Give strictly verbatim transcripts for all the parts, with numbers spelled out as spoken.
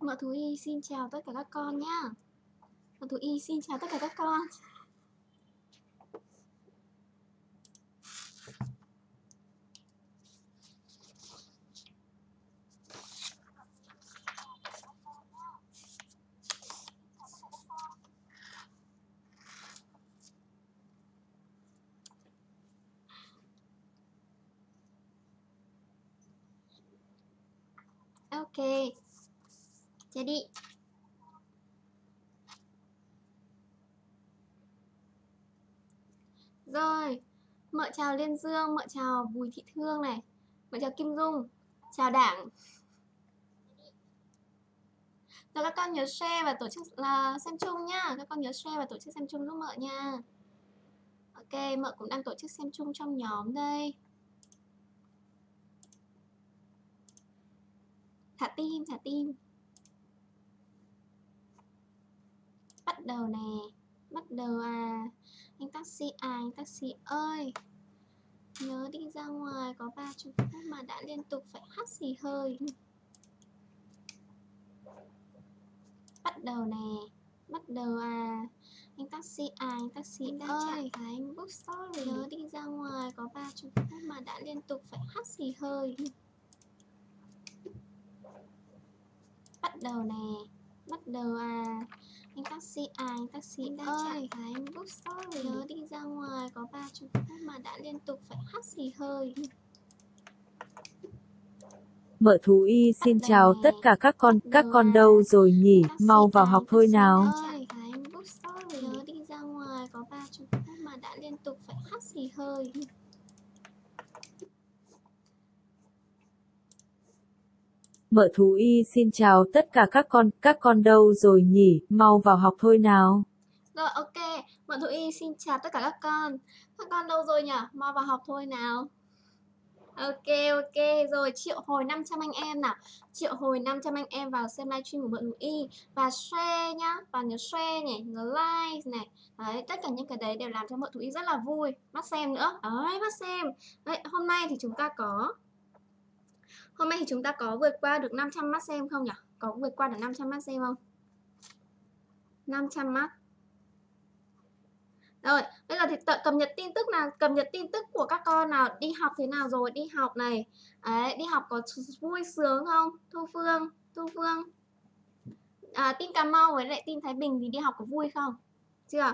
Mợ Thú Y xin chào tất cả các con nhá. Mợ Thú Y xin chào tất cả các con. Ok, jadi rồi, mợ chào Liên Dương, mợ chào Bùi Thị Thương này, mợ chào Kim Dung, chào Đảng. Rồi các con nhớ share và tổ chức là xem chung nhá. Các con nhớ share và tổ chức xem chung giúp mợ nha. Ok, mợ cũng đang tổ chức xem chung trong nhóm đây. Thả tim, thả tim. Bắt đầu nè, bắt đầu à. Anh taxi à, anh taxi ơi, nhớ đi ra ngoài có ba chục phút mà đã liên tục phải hắt xì hơi. Bắt đầu nè, bắt đầu à. Anh taxi à, anh taxi ơi, anh book story, nhớ đi ra ngoài có ba chục phút mà đã liên tục phải hắt xì hơi. Bắt đầu nè, bắt đầu à. Anh taxi à, anh taxi ơi, anh book story, nhớ đi ra ngoài có ba chục phút mà đã liên tục phải hắt xì hơi. Mợ Thú Y xin chào tất cả các con, các con đâu rồi nhỉ, mau vào học thôi nào. Nhớ đi ra ngoài có ba chục phút mà đã liên tục phải hắt xì hơi. Mợ Thú Y xin chào tất cả các con, các con đâu rồi nhỉ, mau vào học thôi nào. Rồi ok, Mợ Thú Y xin chào tất cả các con. Các con đâu rồi nhỉ? Mau vào học thôi nào. Ok ok, rồi triệu hồi năm trăm anh em nào. Triệu hồi năm trăm anh em vào xem livestream của Mợ Thú Y và share nhá, và nhớ share này, nhớ like này. Đấy, tất cả những cái đấy đều làm cho Mợ Thú Y rất là vui. Bắt xem nữa. Đấy, bắt xem. Đấy, hôm nay thì chúng ta có Hôm nay thì chúng ta có vượt qua được năm trăm mắt xem không nhỉ? Có vượt qua được năm trăm mắt xem không? năm trăm mắt. Rồi, bây giờ thì tự cập nhật tin tức nào, cập nhật tin tức của các con nào, đi học thế nào rồi, đi học này. Đấy, đi học có vui sướng không? Thu Phương, Thu Phương. À, tin Cà Mau với lại tin Thái Bình thì đi học có vui không? Chưa?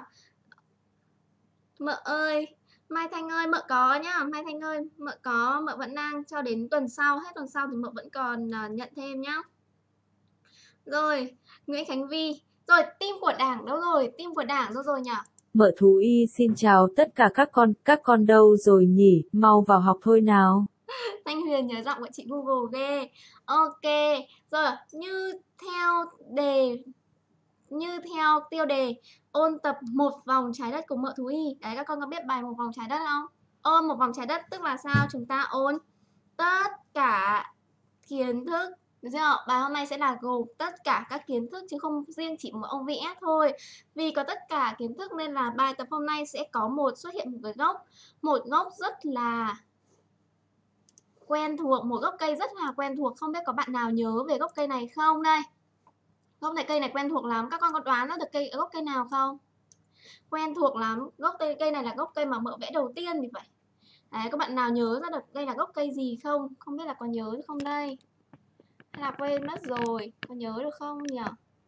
Mợ ơi, Mai Thanh ơi, mợ có nhá, Mai Thanh ơi, mợ có, mợ vẫn đang cho đến tuần sau, hết tuần sau thì mợ vẫn còn uh, nhận thêm nhá. Rồi, Nguyễn Khánh Vi. Rồi, team của Đảng đâu rồi? Team của Đảng đâu rồi nhỉ? Mợ Thú Y xin chào tất cả các con, các con đâu rồi nhỉ, mau vào học thôi nào. Thanh Huyền nhớ giọng của chị Google ghê. Ok, rồi, như theo đề như theo tiêu đề ôn tập một vòng trái đất của Mợ Thú Y. Đấy, các con có biết bài một vòng trái đất không? Ôn một vòng trái đất tức là sao? Chúng ta ôn tất cả kiến thức. Được chưa? Bài hôm nay sẽ là gồm tất cả các kiến thức chứ không riêng chỉ một ông vẽ thôi. Vì có tất cả kiến thức nên là bài tập hôm nay sẽ có một xuất hiện một cái gốc, một gốc rất là quen thuộc, một gốc cây rất là quen thuộc. Không biết có bạn nào nhớ về gốc cây này không đây? Gốc này cây này quen thuộc lắm. Các con có đoán ra được cây gốc cây nào không? Quen thuộc lắm. Gốc cây, cây này là gốc cây mà mợ vẽ đầu tiên thì phải. Đấy, các bạn nào nhớ ra được đây là gốc cây gì không? Không biết là có nhớ không đây? Hay là quên mất rồi? Có nhớ được không nhỉ?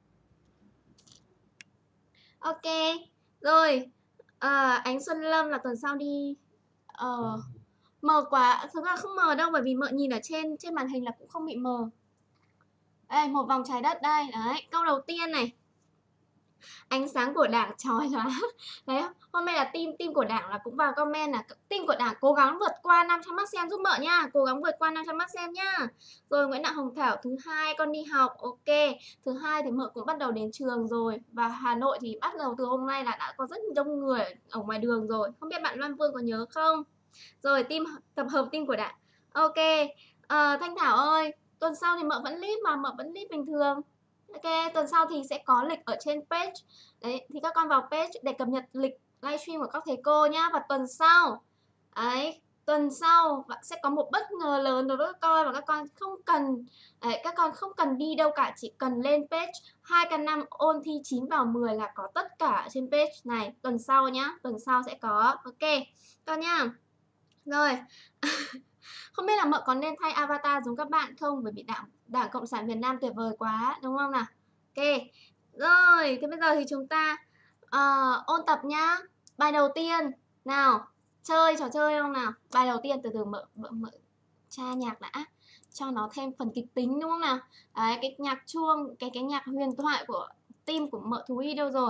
Ok. Rồi. À, Ánh Xuân Lâm là tuần sau đi. Ờ, mờ quá. Thực ra không mờ đâu bởi vì mợ nhìn ở trên trên màn hình là cũng không bị mờ. Đây, một vòng trái đất đây. Đấy, câu đầu tiên này. Ánh sáng của Đảng chói lóa. Đấy, hôm nay là team team của Đảng là cũng vào comment là team của Đảng cố gắng vượt qua năm trăm mắt xem giúp mợ nha, cố gắng vượt qua năm trăm mắt xem nhá. Rồi Nguyễn Đặng Hồng Thảo, thứ hai con đi học, ok. Thứ hai thì mợ cũng bắt đầu đến trường rồi, và Hà Nội thì bắt đầu từ hôm nay là đã có rất đông người ở ngoài đường rồi. Không biết bạn Loan Vương có nhớ không? Rồi team tập hợp team của Đảng. Ok. À, Thanh Thảo ơi, tuần sau thì mợ vẫn lead mà mợ vẫn lead bình thường. Ok, tuần sau thì sẽ có lịch ở trên page. Đấy, thì các con vào page để cập nhật lịch livestream của các thầy cô nhá. Và tuần sau, đấy, tuần sau bạn sẽ có một bất ngờ lớn đối với các con, và các con không cần đấy, các con không cần đi đâu cả, chỉ cần lên page hai k năm ôn thi chín vào mười là có tất cả trên page này. Tuần sau nhá, tuần sau sẽ có. Ok con nhá. Rồi. Không biết là Mợ có nên thay avatar giống các bạn không, bởi vì Đảng Đảng Cộng sản Việt Nam tuyệt vời quá, đúng không nào? Ok. Rồi, thế bây giờ thì chúng ta uh, ôn tập nhá. Bài đầu tiên nào, chơi trò chơi không nào? Bài đầu tiên từ từ Mợ Mợ, mợ tra nhạc đã, cho nó thêm phần kịch tính, đúng không nào? Đấy, cái nhạc chuông, cái cái nhạc huyền thoại của team của Mợ Thú Y đâu rồi?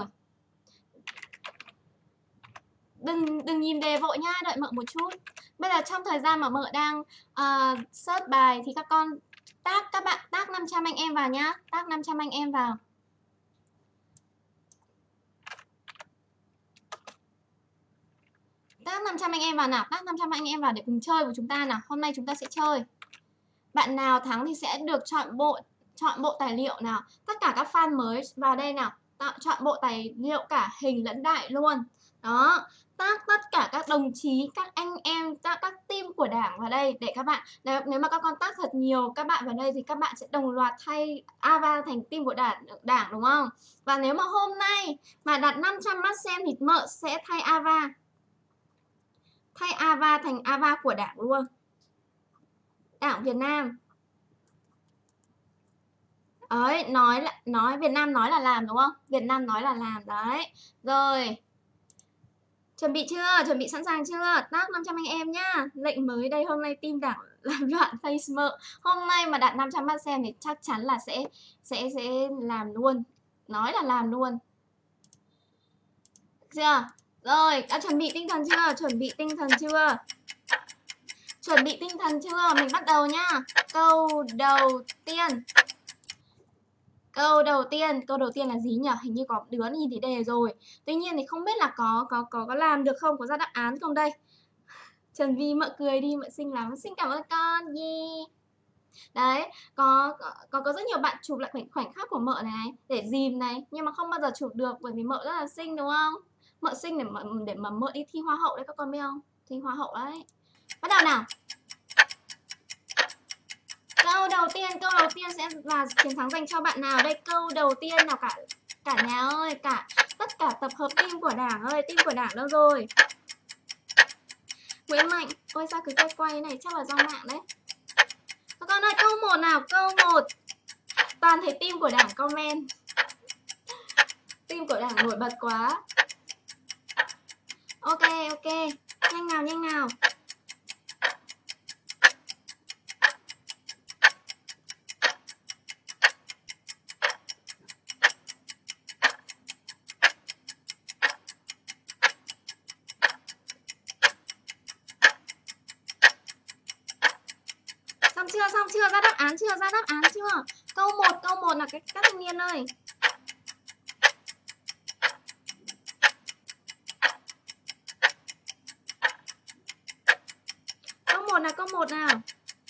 Đừng đừng nhìn đề vội nhá, đợi Mợ một chút. Bây giờ trong thời gian mà Mợ đang uh, search bài thì các con tag, các bạn tag năm trăm anh em vào nhá, tag năm trăm anh em vào. Tag năm trăm anh em vào nào, tag năm trăm anh em vào để cùng chơi với chúng ta nào. Hôm nay chúng ta sẽ chơi. Bạn nào thắng thì sẽ được chọn bộ chọn bộ tài liệu nào. Tất cả các fan mới vào đây nào, chọn bộ tài liệu cả hình lẫn đại luôn. Đó, tag tất cả các đồng chí, các anh em, các, các team của Đảng vào đây để các bạn, nếu, nếu mà các con tag thật nhiều các bạn vào đây thì các bạn sẽ đồng loạt thay ava thành team của Đảng, Đảng đúng không? Và nếu mà hôm nay mà đạt năm trăm mắt xem thì Mợ sẽ thay ava. Thay ava thành ava của Đảng luôn. Đảng Việt Nam. Đấy, nói là nói Việt Nam nói là làm đúng không? Việt Nam nói là làm đấy. Rồi. Chuẩn bị chưa? Chuẩn bị sẵn sàng chưa? Tag năm trăm anh em nhá. Lệnh mới đây, hôm nay team Đảng làm loạn face Mợ. Hôm nay mà đạt năm trăm mắt xem thì chắc chắn là sẽ sẽ sẽ làm luôn. Nói là làm luôn. Được chưa? Rồi, đã chuẩn bị tinh thần chưa? Chuẩn bị tinh thần chưa? Chuẩn bị tinh thần chưa? Mình bắt đầu nhá. Câu đầu tiên. Câu đầu tiên, câu đầu tiên là gì nhỉ? Hình như có đứa nhìn thấy đề rồi. Tuy nhiên thì không biết là có có có có làm được không, có ra đáp án không đây. Trần Vi Mợ cười đi, Mợ xinh lắm. Xin cảm ơn con. Yeah. Đấy, có, có có rất nhiều bạn chụp lại khoảnh khoảnh khắc của Mợ này để dìm này, nhưng mà không bao giờ chụp được bởi vì Mợ rất là xinh đúng không? Mợ xinh để mà để mà Mợ đi thi hoa hậu đấy, các con biết không? Thi hoa hậu đấy. Bắt đầu nào. Câu đầu tiên, câu đầu tiên sẽ là chiến thắng dành cho bạn nào đây? Câu đầu tiên nào cả cả nhà ơi, cả tất cả tập hợp team của Đảng ơi, team của Đảng đâu rồi? Nguyễn Mạnh, ôi sao cứ quay quay này, chắc là do mạng đấy. Các con ơi, câu một nào, câu một. Toàn thấy team của Đảng comment. Team của Đảng nổi bật quá. Ok, ok, nhanh nào, nhanh nào. Xong chưa, xong chưa, ra đáp án chưa, ra đáp án chưa? Câu một, câu một là cái các thanh niên ơi. Câu một nào, câu một nào.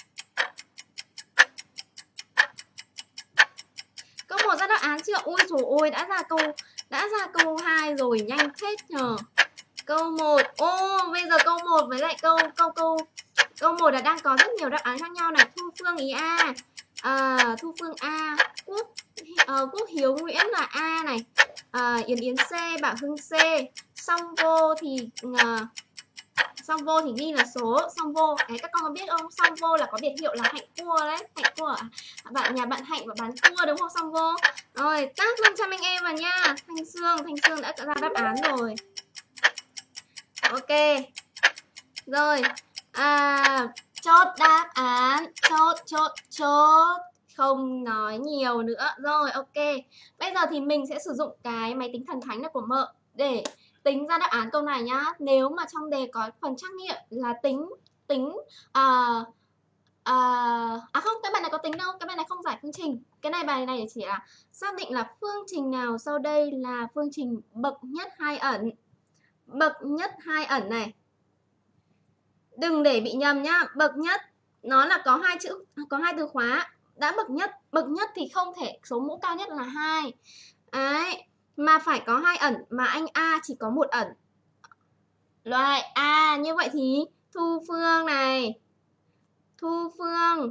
Câu một ra đáp án chưa? Ôi trời ơi, đã ra câu đã ra câu hai rồi, nhanh phết nhờ. Câu một. Ô, bây giờ câu một với lại câu câu câu câu một là đang có rất nhiều đáp án khác nhau này. Thu Phương ý A. À, Thu Phương A, Quốc uh, Quốc Hiếu Nguyễn là A này. À, Yến Yến C, Bảo Hưng C. Song vô thì uh, Song vô thì ghi là số Song vô. Đấy, các con có biết không? Song vô là có biệt hiệu là hạnh cua đấy. Hạnh cua à? Bạn nhà bạn Hạnh và bán cua đúng không? Song vô. Rồi, tag năm trăm anh em vào nha. Thanh Sương, Thanh Sương đã ra đáp án rồi. Ok. Rồi. À, chốt đáp án. Chốt, chốt, chốt. Không nói nhiều nữa. Rồi, ok. Bây giờ thì mình sẽ sử dụng cái máy tính thần thánh này của Mợ để tính ra đáp án câu này nhá. Nếu mà trong đề có phần trắc nghiệm là tính tính à, à, à không, cái bài này có tính đâu, cái bài này không giải phương trình. Cái này bài này chỉ là xác định là phương trình nào sau đây là phương trình bậc nhất hai ẩn. Bậc nhất hai ẩn này. Đừng để bị nhầm nhá. Bậc nhất nó là có hai chữ, có hai từ khóa. Đã bậc nhất, bậc nhất thì không thể số mũ cao nhất là hai. Đấy, mà phải có hai ẩn, mà anh A chỉ có một ẩn. Loại A, như vậy thì Thu Phương này. Thu Phương.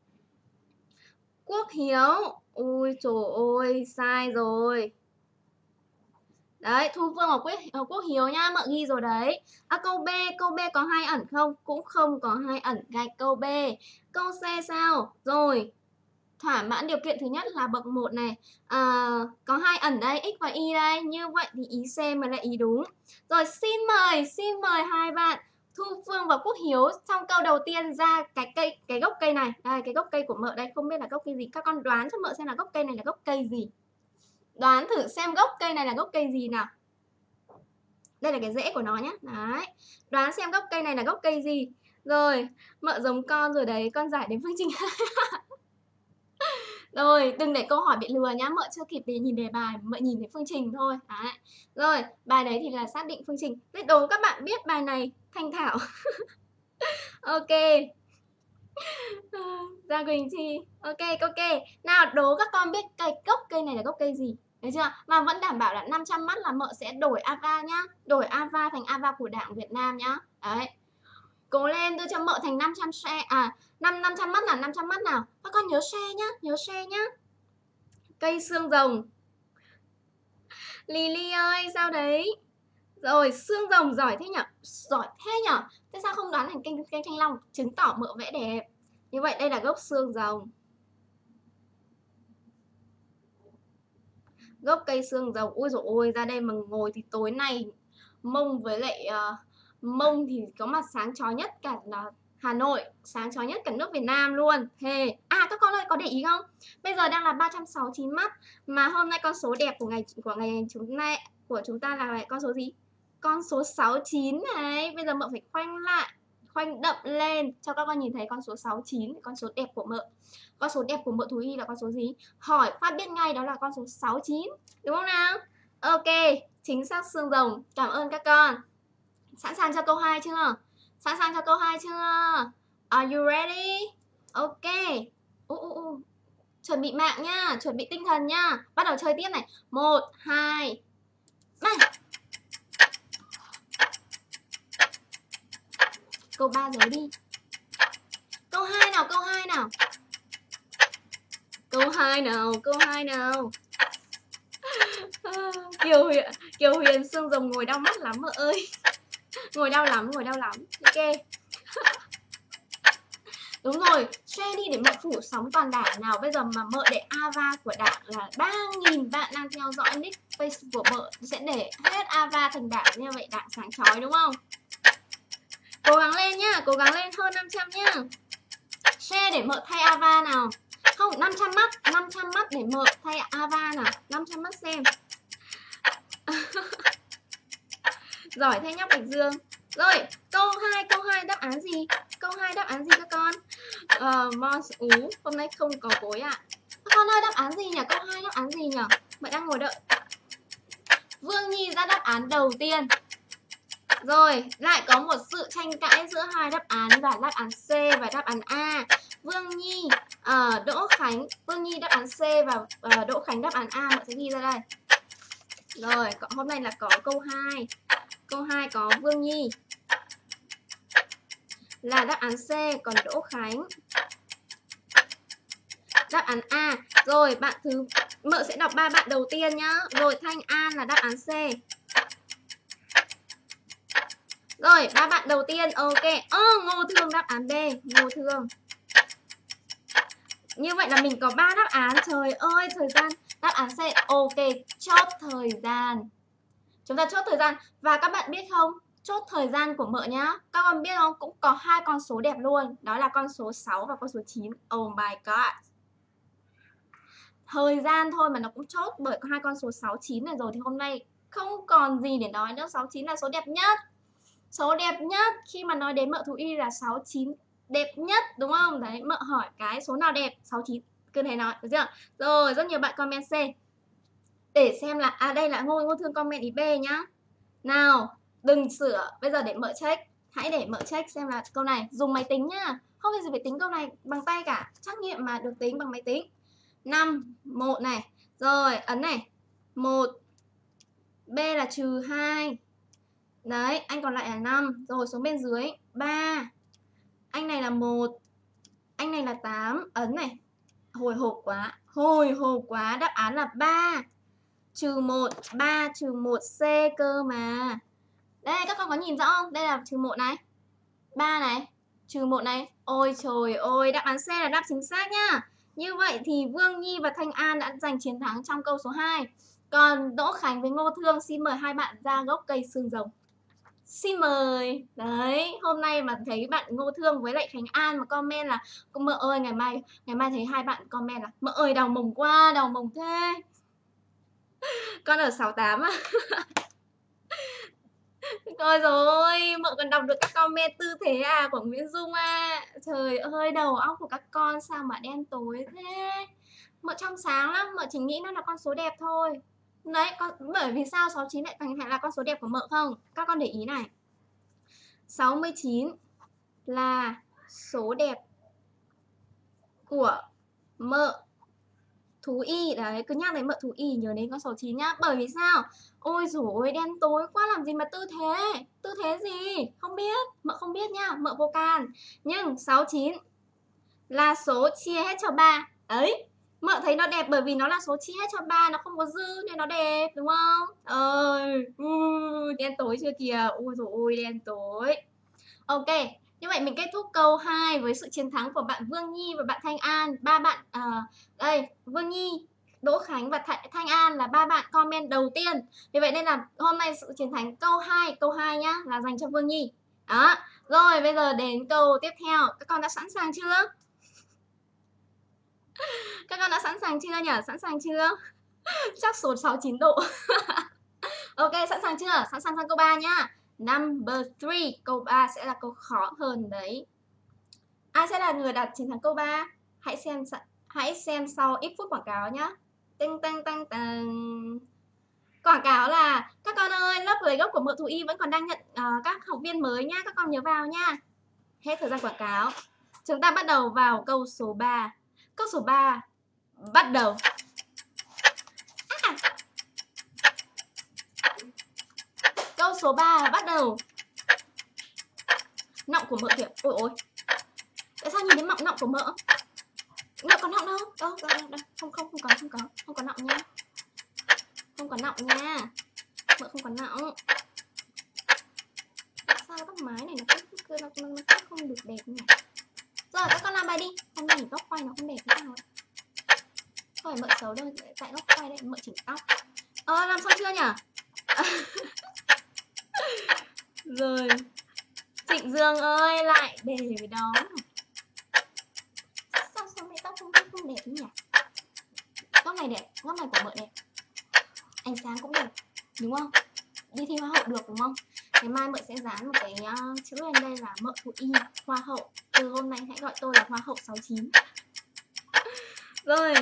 Quốc Hiếu. Ui trời ơi, sai rồi. Đấy, Thu Phương và Quốc, Quốc Hiếu nhá, mợ ghi rồi đấy. À, câu B, câu B có hai ẩn không? Cũng không có hai ẩn, gạch câu B. Câu C sao? Rồi, thỏa mãn điều kiện thứ nhất là bậc một này. À, có hai ẩn đây, x và y đây. Như vậy thì ý C mới là ý đúng. Rồi, xin mời, xin mời hai bạn Thu Phương và Quốc Hiếu trong câu đầu tiên ra cái cây, cái gốc cây này. Đây, cái gốc cây của mợ đây, không biết là gốc cây gì. Các con đoán cho mợ xem là gốc cây này là gốc cây gì. Đoán thử xem gốc cây này là gốc cây gì nào. Đây là cái rễ của nó nhé. Đấy. Đoán xem gốc cây này là gốc cây gì. Rồi, mợ giống con rồi đấy, con giải đến phương trình. Rồi, đừng để câu hỏi bị lừa nhá, mợ chưa kịp để nhìn đề bài, mợ nhìn thấy phương trình thôi. Đấy. Rồi, bài đấy thì là xác định phương trình. Biết đố các bạn biết bài này thanh thảo. Ok. Gia Quỳnh Chi. Ok, ok. Nào, đố các con biết cây gốc cây này là gốc cây gì. Được chưa? Mà vẫn đảm bảo là năm trăm mắt là mợ sẽ đổi ava nhá. Đổi ava thành ava của Đảng Việt Nam nhá. Đấy. Cố lên, đưa cho mợ thành năm trăm share. À, năm năm trăm mắt là năm trăm mắt nào. Các con nhớ share nhá, nhớ share nhá. Cây xương rồng. Lily ơi, sao đấy? Rồi, xương rồng giỏi thế nhở? Giỏi thế nhở? Thế sao không đoán thành cây, cây thanh long? Chứng tỏ mợ vẽ đẹp. Như vậy đây là gốc xương rồng. Gốc cây xương rồng. Ui dồi ôi, ra đây mà ngồi thì tối nay mông với lại uh, mông thì có mặt sáng chói nhất cả uh, Hà Nội, sáng chói nhất cả nước Việt Nam luôn. Thề. À, các con ơi, có để ý không? Bây giờ đang là ba trăm sáu mươi chín mắt, mà hôm nay con số đẹp của ngày của ngày chúng nay của chúng ta là con số gì? Con số sáu mươi chín này. Bây giờ mợ phải khoanh lại, khoanh đậm lên cho các con nhìn thấy con số sáu mươi chín, con số đẹp của mợ. Con số đẹp của mợ thú y là con số gì? Hỏi phát biết ngay đó là con số sáu mươi chín. Đúng không nào? Ok, chính xác xương rồng. Cảm ơn các con. Sẵn sàng cho câu hai chưa? Sẵn sàng cho câu hai chưa? Are you ready? Ok. uh, uh, uh. Chuẩn bị mạng nhá, chuẩn bị tinh thần nhá. Bắt đầu chơi tiếp này. Một, hai, ba. Câu ba rồi đi. Câu hai nào, câu hai nào. Câu hai nào, câu hai nào. Kiều Huyền, Kiều Huyền xương rồng ngồi đau mắt lắm mợ ơi. Ngồi đau lắm, ngồi đau lắm. Ok. Đúng rồi, share đi để mợ phủ sóng toàn đảng nào. Bây giờ mà mợ để ava của đảng là ba nghìn bạn đang theo dõi nick Facebook của mợ, sẽ để hết ava thành đảng, như vậy đảng sáng chói đúng không? Cố gắng lên nhá, cố gắng lên hơn năm trăm nhá. Share để mợ thay ava nào. Không, năm trăm mắt, năm trăm mắt để mợ thay ava nào. năm trăm mắt xem. Giỏi thế nhóc Bạch Dương. Rồi, câu hai, câu hai đáp án gì? Câu hai đáp án gì các con? Uh, Mons Ú, hôm nay không có cối ạ. À. Các con ơi, đáp án gì nhỉ? Câu hai đáp án gì nhỉ? Mẹ đang ngồi đợi. Vương Nhi ra đáp án đầu tiên. Rồi, lại có một sự tranh cãi giữa hai đáp án là đáp án C và đáp án A. Vương Nhi, uh, Đỗ Khánh, Vương Nhi đáp án C và uh, Đỗ Khánh đáp án A, mình sẽ ghi ra đây. Rồi, hôm nay là có câu hai. Câu hai có Vương Nhi là đáp án C, còn Đỗ Khánh đáp án A. Rồi, bạn thứ mợ sẽ đọc ba bạn đầu tiên nhá. Rồi, Thanh An là đáp án C. Rồi, ba bạn đầu tiên, ok. Ơ, oh, Ngô Thương đáp án B, Ngô Thương. Như vậy là mình có ba đáp án. Trời ơi, thời gian đáp án C. Ok, chốt thời gian. Chúng ta chốt thời gian. Và các bạn biết không, chốt thời gian của mợ nhá, các con biết không, cũng có hai con số đẹp luôn. Đó là con số sáu và con số chín. Oh my god. Thời gian thôi mà nó cũng chốt, bởi có hai con số sáu chín này rồi thì hôm nay không còn gì để nói nữa. Sáu chín là số đẹp nhất. Số đẹp nhất khi mà nói đến mợ thú y là sáu chín đẹp nhất, đúng không? Đấy, mợ hỏi cái số nào đẹp, sáu chín. Cứ thế nói, được chưa? Rồi, rất nhiều bạn comment C. Để xem là, à đây là Ngô Ngô Thương comment ý B nhá. Nào, đừng sửa, bây giờ để mợ check. Hãy để mợ check xem là câu này dùng máy tính nhá. Không có gì phải tính câu này bằng tay cả. Trắc nghiệm mà được tính bằng máy tính. Năm, một này. Rồi, ấn này. Một. B là trừ hai. Đấy, anh còn lại là năm. Rồi xuống bên dưới, ba. Anh này là một. Anh này là tám. Ấn này. Hồi hộp quá. Hồi hộp quá. Đáp án là ba. Trừ một. ba trừ một C cơ mà. Đây, các con có nhìn rõ không? Đây là trừ một này. ba này. Trừ một này. Ôi trời ơi, đáp án C là đáp chính xác nhá. Như vậy thì Vương Nhi và Thanh An đã giành chiến thắng trong câu số hai. Còn Đỗ Khánh với Ngô Thương xin mời hai bạn ra gốc cây xương rồng. Xin mời. Đấy, hôm nay mà thấy bạn Ngô Thương với lại Khánh An mà comment là mợ ơi, ngày mai ngày mai thấy hai bạn comment là mợ ơi đau mồng quá, đau mồng thế. Con ở sáu tám à. Rồi rồi, mợ còn đọc được các comment tư thế à của Nguyễn Dung à. Trời ơi, đầu óc của các con sao mà đen tối thế. Mợ trong sáng lắm, mợ chỉ nghĩ nó là con số đẹp thôi. Đấy, con, bởi vì sao sáu chín lại thành là con số đẹp của mợ không? Các con để ý này. sáu mươi chín là số đẹp của mợ Thú Y. Đấy, cứ nhắc đến mợ Thú Y nhớ đến con số chín nhá. Bởi vì sao? Ôi dồi ôi, đen tối quá, làm gì mà tư thế. Tư thế gì? Không biết, mợ không biết nhá, mợ vô can. Nhưng sáu chín là số chia hết cho ba. Đấy, mợ thấy nó đẹp bởi vì nó là số chia hết cho ba, nó không có dư nên nó đẹp, đúng không? Ơi, uh, đen tối chưa kìa. Ôi dồi ôi, đen tối. Ok, như vậy mình kết thúc câu hai với sự chiến thắng của bạn Vương Nhi và bạn Thanh An. Ba bạn à, đây, Vương Nhi, Đỗ Khánh và Th Thanh An là ba bạn comment đầu tiên. Vì vậy nên là hôm nay sự chiến thắng câu hai, câu hai nhá, là dành cho Vương Nhi. Đó. Rồi, bây giờ đến câu tiếp theo. Các con đã sẵn sàng chưa? Các con đã sẵn sàng chưa nhỉ? Sẵn sàng chưa? Chắc số sáu chín độ. Ok, sẵn sàng chưa? Sẵn sàng sang câu ba nhá. Number three, câu ba sẽ là câu khó hơn đấy. Ai sẽ là người đạt chiến thắng câu ba? Hãy xem hãy xem sau ít phút quảng cáo nhá. Tinh tăng tăng tăng. Quảng cáo là các con ơi, lớp lấy gốc của mợ Thú Y vẫn còn đang nhận uh, các học viên mới nha, các con nhớ vào nha. Hết thời gian quảng cáo. Chúng ta bắt đầu vào câu số ba. Câu số ba bắt đầu. À. Câu số ba bắt đầu. Nọng của mợ kìa. Ôi ôi. Tại sao nhìn đến mọng nọng của mợ? Mợ có nọng đâu? Đâu, đâu, đâu, đâu. Không, không, không có, không có. Không có nọng nha. Không có nọng nha. Mợ không có nọng. Sao tóc mái này nó cứ nó, nó, nó không được đẹp nhỉ? Rồi, các con làm bài đi. Hôm nay góc quay nó không đẹp thế nào ấy. Thôi, mợ xấu đâu. Tại góc quay đây, mợ chỉnh tóc. Ờ, làm xong chưa nhỉ? Rồi. Trịnh Dương ơi, lại để với đó. Sao sao mẹ tóc không, không đẹp nhỉ? Góc này đẹp, góc này của mợ đẹp. Ánh sáng cũng đẹp, đúng không? Đi thi hoa hậu được đúng không? Ngày mai mợ sẽ dán một cái uh, chữ lên đây là mợ Thú Y hoa hậu. Từ hôm nay hãy gọi tôi là hoa hậu sáu chín. Rồi.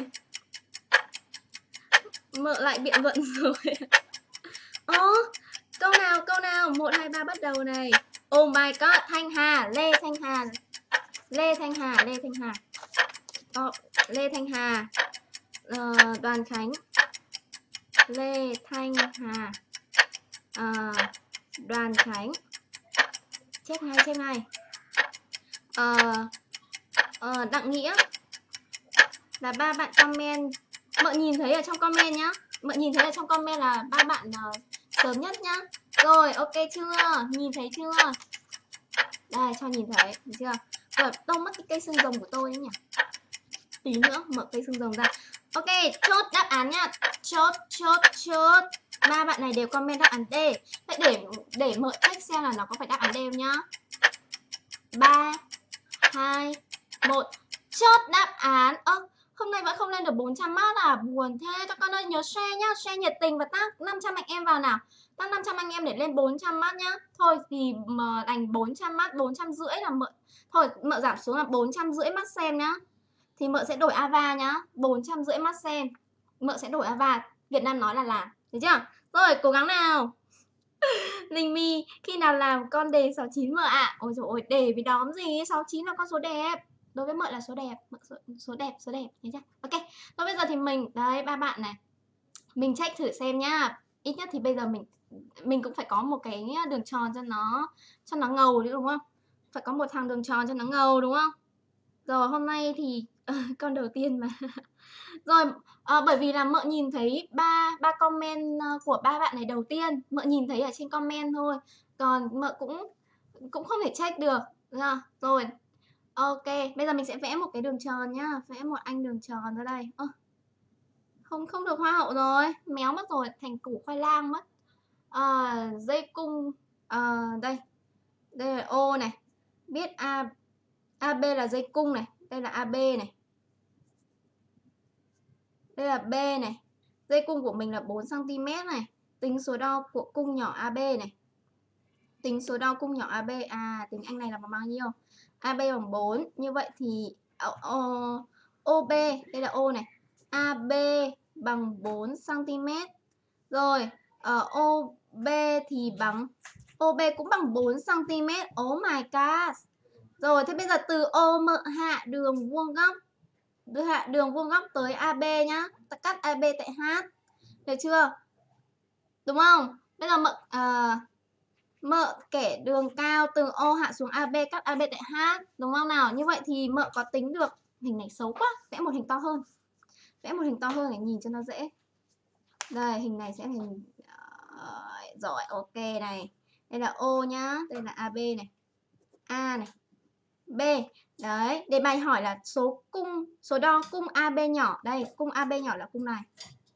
Mợ lại biện luận rồi. Ồ, câu nào, câu nào? một, hai, ba bắt đầu này. Oh my god, Thanh Hà, Lê Thanh Hà. Lê Thanh Hà, Lê Thanh Hà. Oh, Lê Thanh Hà. Uh, Đoàn Khánh. Lê Thanh Hà. Uh, Đoàn Khánh. Chép ngay, chép ngay. Uh, uh, Đặng Nghĩa. Là ba bạn comment. Mợ nhìn thấy ở trong comment nhá. Mợ nhìn thấy ở trong comment là ba bạn uh, sớm nhất nhá. Rồi, ok chưa? Nhìn thấy chưa? Đây, cho nhìn thấy, thấy chưa? Rồi, tông mất cái cây xương rồng của tôi nhỉ? Tí nữa, mở cây xương rồng ra. Ok, chốt đáp án nhá. Chốt, chốt, chốt. Ba bạn này đều comment đáp án D. Vậy để để mợ check xem là nó có phải đáp án D không nhá. ba, hai, một. Chốt đáp án. Ơ, à, hôm nay vẫn không lên được bốn trăm mắt à? Buồn thế. Các con ơi nhớ share nhá, share nhiệt tình và tác năm trăm anh em vào nào. Tăng năm trăm anh em để lên bốn trăm mắt nhá. Thôi thì mà đành bốn trăm mắt, bốn trăm rưỡi là mợ. Thôi mợ giảm xuống là bốn trăm rưỡi mắt xem nhá. Thì mợ sẽ đổi Ava nhá. bốn trăm rưỡi mắt xem. Mợ sẽ đổi Ava. Việt Nam nói là làm. Được chưa? Rồi cố gắng nào. Linh My, khi nào làm con đề sáu chín mợ ạ? À? Ôi dồi ôi, đề với đóm gì? sáu chín là con số đẹp. Đối với mợ là số đẹp. Mợ số, số đẹp, số đẹp. Thấy chưa? Ok. Thôi bây giờ thì mình, đấy ba bạn này. Mình check thử xem nhá. Ít nhất thì bây giờ mình mình cũng phải có một cái đường tròn cho nó cho nó ngầu đấy đúng không? Phải có một thằng đường tròn cho nó ngầu đúng không? Rồi hôm nay thì con đầu tiên mà. Rồi à, bởi vì là mợ nhìn thấy ba ba comment của ba bạn này đầu tiên, mợ nhìn thấy ở trên comment thôi, còn mợ cũng cũng không thể check được. Rồi ok, bây giờ mình sẽ vẽ một cái đường tròn nhá, vẽ một anh đường tròn ra đây. Ơ, không không được hoa hậu rồi, méo mất rồi, thành củ khoai lang mất. À, dây cung à, đây đây là O này, biết A AB là dây cung này, đây là a bê này, đây là B này, dây cung của mình là bốn xăng ti mét này, tính số đo của cung nhỏ a bê này, tính số đo cung nhỏ a bê, à tính anh này là bằng bao nhiêu? a bê bằng bốn, như vậy thì ô bê, đây là O này, a bê bằng bốn xăng ti mét. Rồi, ở ô bê thì bằng ô bê cũng bằng bốn xăng ti mét. Oh my god. Rồi, thế bây giờ từ O mợ hạ đường vuông góc, đưa hạ đường vuông góc tới a bê nhá. Ta cắt a bê tại H. Được chưa? Đúng không? Bây giờ mợ à, mợ kẻ đường cao từ O hạ xuống a bê, cắt a bê tại H, đúng không nào? Như vậy thì mợ có tính được, hình này xấu quá, vẽ một hình to hơn. Vẽ một hình to hơn để nhìn cho nó dễ. Đây, hình này sẽ hình uh, rồi, ok này. Đây là O nhá, đây là a bê này. A này. B. Đấy, đề bài hỏi là số cung, số đo cung a bê nhỏ. Đây, cung a bê nhỏ là cung này.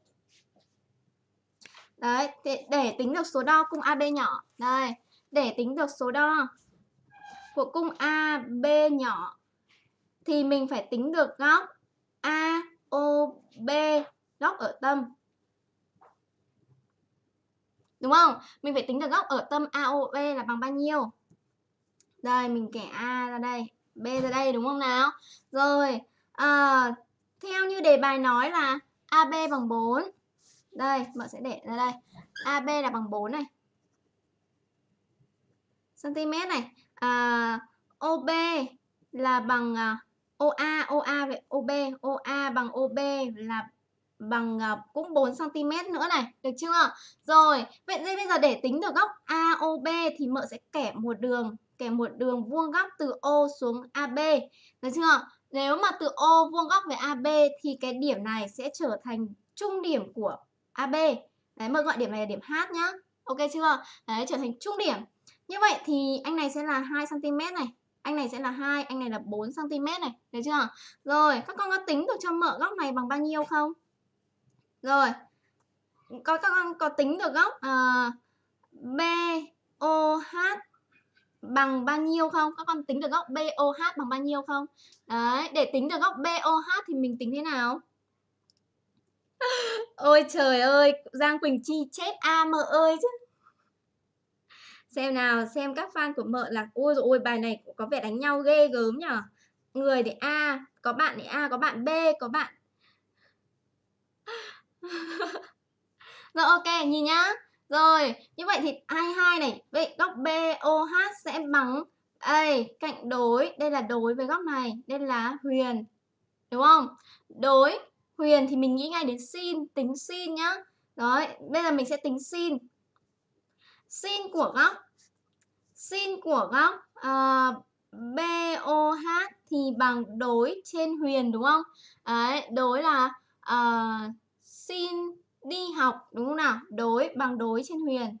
Đấy, để, để tính được số đo cung a bê nhỏ. Đây, để tính được số đo của cung a bê nhỏ thì mình phải tính được góc a o bê, góc ở tâm. Đúng không? Mình phải tính được góc ở tâm a o bê là bằng bao nhiêu? Đây, mình kẻ A ra đây, B ra đây đúng không nào? Rồi, à, theo như đề bài nói là a bê bằng bốn. Đây, mợ sẽ để ra đây. a bê là bằng bốn này. Cm này. À, ô bê là bằng ô a, ô a với ô bê. ô a bằng ô bê là bằng cũng bốn xăng ti mét nữa này. Được chưa? Rồi, vậy đây bây giờ để tính được góc a o bê thì mợ sẽ kẻ một đường. Kẻ một đường vuông góc từ O xuống a bê. Được chưa? Nếu mà từ O vuông góc với a bê thì cái điểm này sẽ trở thành trung điểm của a bê. Đấy, mợ gọi điểm này là điểm H nhá. Ok chưa? Đấy, trở thành trung điểm. Như vậy thì anh này sẽ là hai xăng ti mét này, anh này sẽ là hai, anh này là bốn xăng ti mét này, được chưa? Rồi, các con có tính được cho mợ góc này bằng bao nhiêu không? Rồi, có các con có tính được góc uh, bê o hát bằng bao nhiêu không? Các con tính được góc bê o hát bằng bao nhiêu không? Đấy, để tính được góc bê o hát thì mình tính thế nào? Ôi trời ơi, Giang Quỳnh Chi chết a mợ ơi chứ. Xem nào, xem các fan của mợ là ôi rồi ôi bài này có vẻ đánh nhau ghê gớm nhở. Người để A, có bạn để A, có bạn B, có bạn. Rồi ok, nhìn nhá. Rồi, như vậy thì hai mươi hai này, vậy góc bê o hát sẽ bằng đây, cạnh đối, đây là đối với góc này, đây là huyền. Đúng không? Đối huyền thì mình nghĩ ngay đến sin, tính sin nhá. Rồi, bây giờ mình sẽ tính sin. Sin của góc sin của góc uh, bê o hát thì bằng đối trên huyền đúng không? Đấy, đối là uh, sin đi học đúng không nào? Đối bằng đối trên huyền.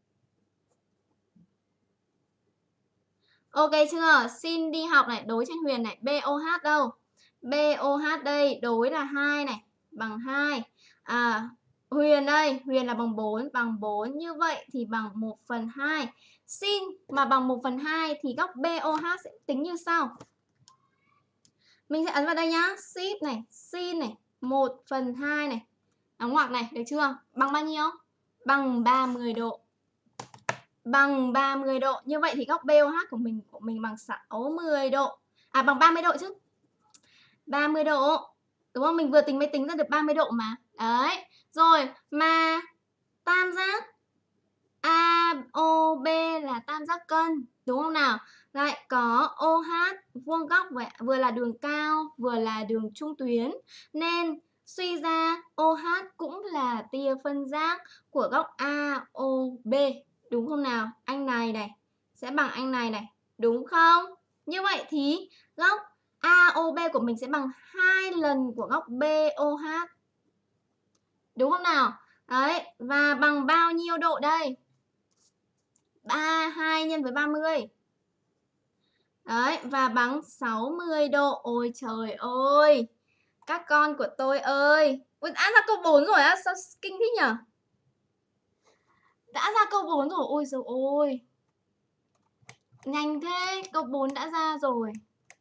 Ok chưa? Sin đi học này, đối trên huyền này, bê o hát đâu? bê o hát đây, đối là hai này, bằng hai. À, huyền đây, huyền là bằng bốn, bằng bốn. Như vậy thì bằng một phần hai. Sin mà bằng một phần hai thì góc bê o hát sẽ tính như sau. Mình sẽ ấn vào đây nhá. Ship này, sin này, một phần hai này. Đóng ngoặc này, được chưa? Bằng bao nhiêu? Bằng ba mươi độ. Bằng ba mươi độ. Như vậy thì góc bê o hát của mình của mình bằng sáu mươi độ. À bằng ba mươi độ chứ. ba mươi độ. Đúng không? Mình vừa tính mới tính ra được ba mươi độ mà. Đấy. Rồi, mà tam giác a o bê là tam giác cân, đúng không nào? Lại có ô hát vuông góc vừa là đường cao vừa là đường trung tuyến, nên suy ra OH cũng là tia phân giác của góc a o bê. Đúng không nào? Anh này này sẽ bằng anh này này. Đúng không? Như vậy thì góc a o bê của mình sẽ bằng hai lần của góc bê o hát. Đúng không nào? Đấy, và bằng bao nhiêu độ đây? ba mươi hai nhân với ba mươi. Đấy, và bằng sáu mươi độ. Ôi trời ơi, các con của tôi ơi. Ui, đã ra câu bốn rồi á, sao kinh thế nhở? Đã ra câu bốn rồi, ôi trời ơi. Nhanh thế, câu bốn đã ra rồi.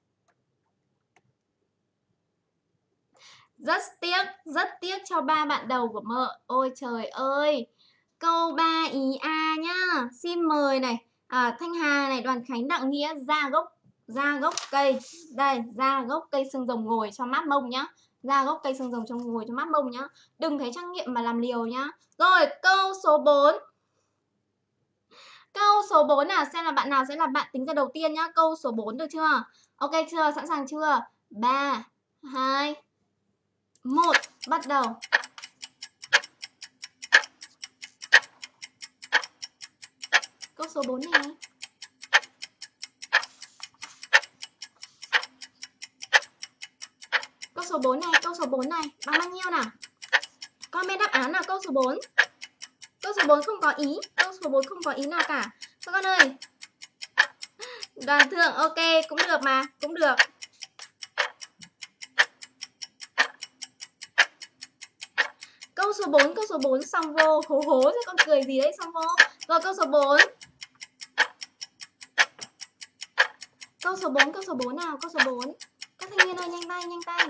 Rất tiếc, rất tiếc cho ba bạn đầu của mợ. Ôi trời ơi. Câu ba ý A nhá. Xin mời này, à, Thanh Hà này, Đoàn Khánh, Đặng Nghĩa ra gốc ra gốc cây. Đây, ra gốc cây xương rồng ngồi cho mát mông nhá. Ra gốc cây xương rồng cho ngồi cho mát mông nhá. Đừng thấy trắc nghiệm mà làm liều nhá. Rồi, câu số bốn. Câu số bốn nào, xem là bạn nào sẽ là bạn tính ra đầu tiên nhá. Câu số bốn được chưa? Ok chưa? Sẵn sàng chưa? ba, hai, một, bắt đầu. Câu số bốn này. Câu số bốn này, câu số bốn này bằng bao nhiêu nào? Comment đáp án nào câu số bốn. Câu số bốn không có ý, câu số bốn không có ý nào cả. Các con ơi. Đoàn Thượng, ok, cũng được mà, cũng được. Câu số bốn, câu số bốn xong vô, hố hố cho con cười gì đấy, xong vô. Rồi câu số bốn. Câu số bốn, câu số bốn nào, câu số bốn. Các thanh niên ơi, nhanh tay, nhanh tay.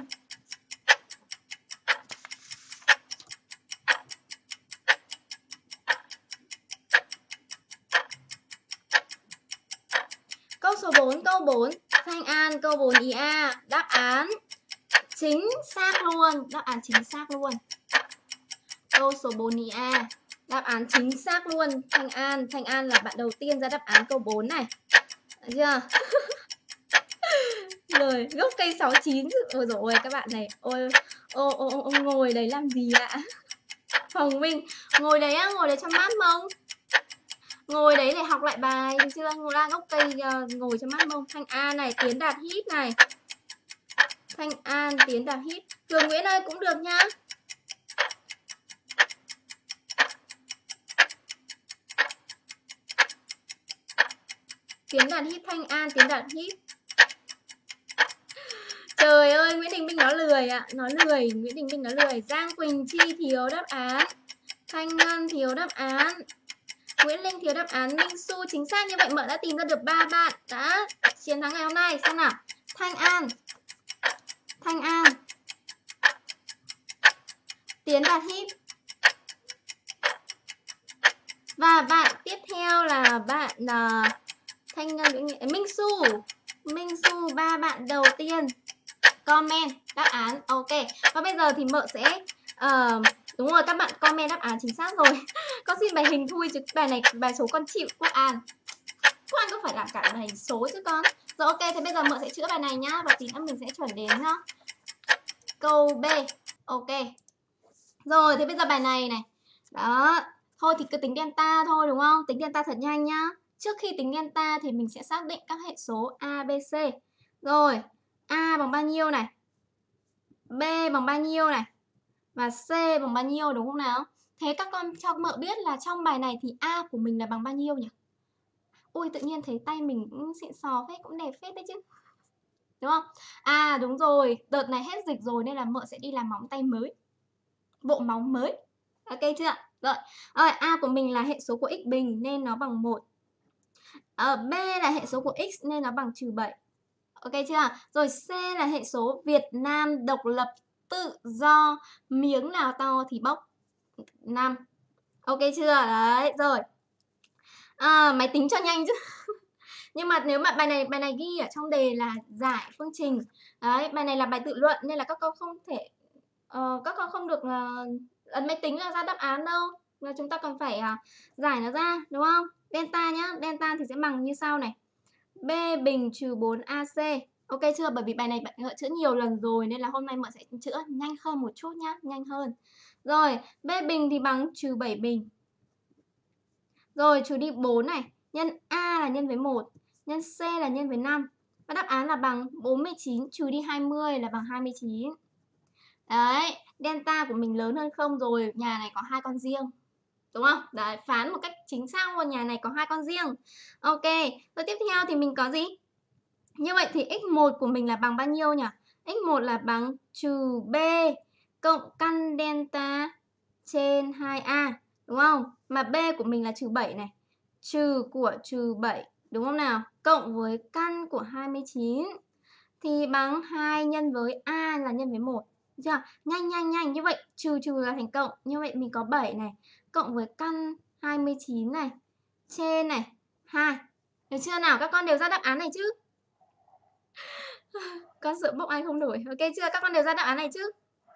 Câu số bốn, câu bốn. Thanh An, câu bốn ý A. Đáp án chính xác luôn. Đáp án chính xác luôn. Câu số bốn ý A. Đáp án chính xác luôn. Thanh An, Thanh An là bạn đầu tiên ra đáp án câu bốn này. Được chưa? Rồi, gốc cây sáu chín. Ôi dồi ôi, các bạn này. Ôi, ô, ô, ô, ô, ngồi đấy làm gì ạ? Hồng Minh, ngồi đấy á, ngồi đấy cho mát mông. Ngồi đấy để học lại bài, được chưa? Ngồi ra gốc cây uh, ngồi cho mát mông. Thanh An này, Tiến Đạt hít này. Thanh An, Tiến Đạt hít. Thường Nguyễn ơi cũng được nhá. Tiến Đạt hít, Thanh An, Tiến Đạt hít. Trời ơi, Nguyễn Đình Minh nó lười ạ, à. Nó lười, Nguyễn Đình Minh nó lười. Giang Quỳnh Chi thiếu đáp án. Thanh Ngân thiếu đáp án. Nguyễn Linh thiếu đáp án. Minh Su chính xác. Như vậy mợ đã tìm ra được ba bạn đã chiến thắng ngày hôm nay. Xem nào. Thanh An, Thanh An, Tiến Đạt hít. Và bạn tiếp theo là bạn uh, Thanh Ngân, Minh Su. Minh Su, ba bạn đầu tiên comment đáp án. Ok. Và bây giờ thì mợ sẽ uh, đúng rồi, các bạn comment đáp án chính xác rồi. Con xin bài hình thui chứ bài này bài số con chịu. Quốc An, Quốc An có phải là cả bài số chứ con. Rồi ok, thế bây giờ mợ sẽ chữa bài này nhá. Và tí nữa mình sẽ chuẩn đến nhá. Câu B. Ok. Rồi, thế bây giờ bài này này. Đó. Thôi thì cứ tính delta thôi đúng không? Tính delta thật nhanh nhá. Trước khi tính delta thì mình sẽ xác định các hệ số A, B, C. Rồi, A bằng bao nhiêu này? B bằng bao nhiêu này? Và C bằng bao nhiêu đúng không nào? Thế các con cho mợ biết là trong bài này thì A của mình là bằng bao nhiêu nhỉ? Ui, tự nhiên thấy tay mình cũng xịn sò phết, cũng đẹp phết đấy chứ. Đúng không? À đúng rồi, đợt này hết dịch rồi nên là mợ sẽ đi làm móng tay mới. Bộ móng mới. Ok chưa? Rồi, rồi A của mình là hệ số của x bình nên nó bằng một. À, B là hệ số của x nên nó bằng trừ bảy. Ok chưa? Rồi C là hệ số Việt Nam độc lập tự do, miếng nào to thì bốc. năm. Ok chưa? Đấy, rồi. À, máy tính cho nhanh chứ. Nhưng mà nếu mà bài này bài này ghi ở trong đề là giải phương trình. Đấy, bài này là bài tự luận nên là các con không thể uh, các con không được uh, ấn máy tính là ra đáp án đâu. Và chúng ta cần phải uh, giải nó ra, đúng không? Delta nhá, delta thì sẽ bằng như sau này. B bình trừ bốn A C. Ok chưa? Bởi vì bài này bạn Mợ chữa nhiều lần rồi nên là hôm nay Mợ sẽ chữa nhanh hơn một chút nhá, nhanh hơn. Rồi, B bình thì bằng trừ bảy bình. Rồi, trừ đi bốn này, nhân A là nhân với một, nhân C là nhân với năm. Và đáp án là bằng bốn mươi chín trừ đi hai mươi là bằng hai mươi chín. Đấy, delta của mình lớn hơn không rồi, nhà này có hai con riêng. Đúng không? Đấy, phán một cách chính xác luôn, nhà này có hai con riêng. Ok, rồi tiếp theo thì mình có gì? Như vậy thì x một của mình là bằng bao nhiêu nhỉ? x một là bằng trừ b cộng căn delta trên hai a, đúng không? Mà b của mình là trừ bảy này. Trừ của trừ bảy, đúng không nào? Cộng với căn của hai mươi chín thì bằng hai nhân với a là nhân với một. Được chưa? Nhanh nhanh nhanh, như vậy trừ trừ là thành cộng. Như vậy mình có bảy này, cộng với căn hai mươi chín này, trên này, hai. Được chưa nào? Các con đều ra đáp án này chứ? Con sợ bốc ai không nổi. Ok chưa? Các con đều ra đáp án này chứ?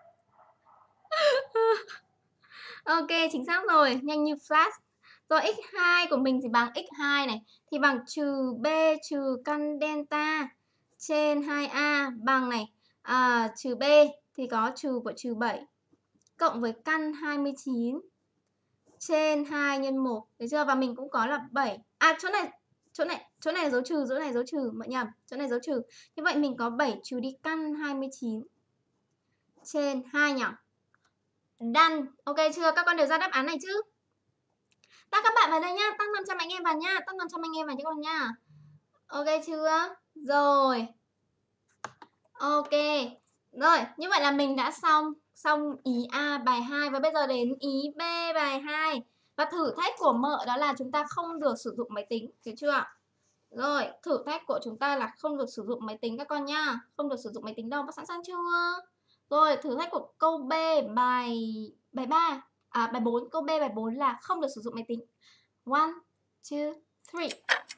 Ok, chính xác rồi. Nhanh như flash. Rồi x hai của mình thì bằng x hai này. Thì bằng trừ b trừ căn delta trên hai a bằng này. À, trừ b thì có trừ của trừ bảy. Cộng với căn hai mươi chín trên hai nhân một. Được chưa? Và mình cũng có là bảy. À, chỗ này chỗ này chỗ này dấu trừ, chỗ này dấu trừ, mọi nhầm, chỗ này dấu trừ. Như vậy mình có bảy trừ đi căn hai mươi chín trên hai nhỉ? Done. Ok chưa? Các con đều ra đáp án này chứ? Tăng các bạn vào đây nhá, tăng năm trăm anh em vào nhá, tăng năm trăm anh em vào cho con nhá. Ok chưa? Rồi. Ok. Rồi, như vậy là mình đã xong xong ý A bài hai và bây giờ đến ý B bài hai. Và thử thách của Mợ đó là chúng ta không được sử dụng máy tính, hiểu chưa? Rồi, thử thách của chúng ta là không được sử dụng máy tính các con nhá. Không được sử dụng máy tính đâu, các sẵn sàng chưa? Rồi, thử thách của câu B bài bài ba, à bài bốn, câu B bài bốn là không được sử dụng máy tính. One, two, three.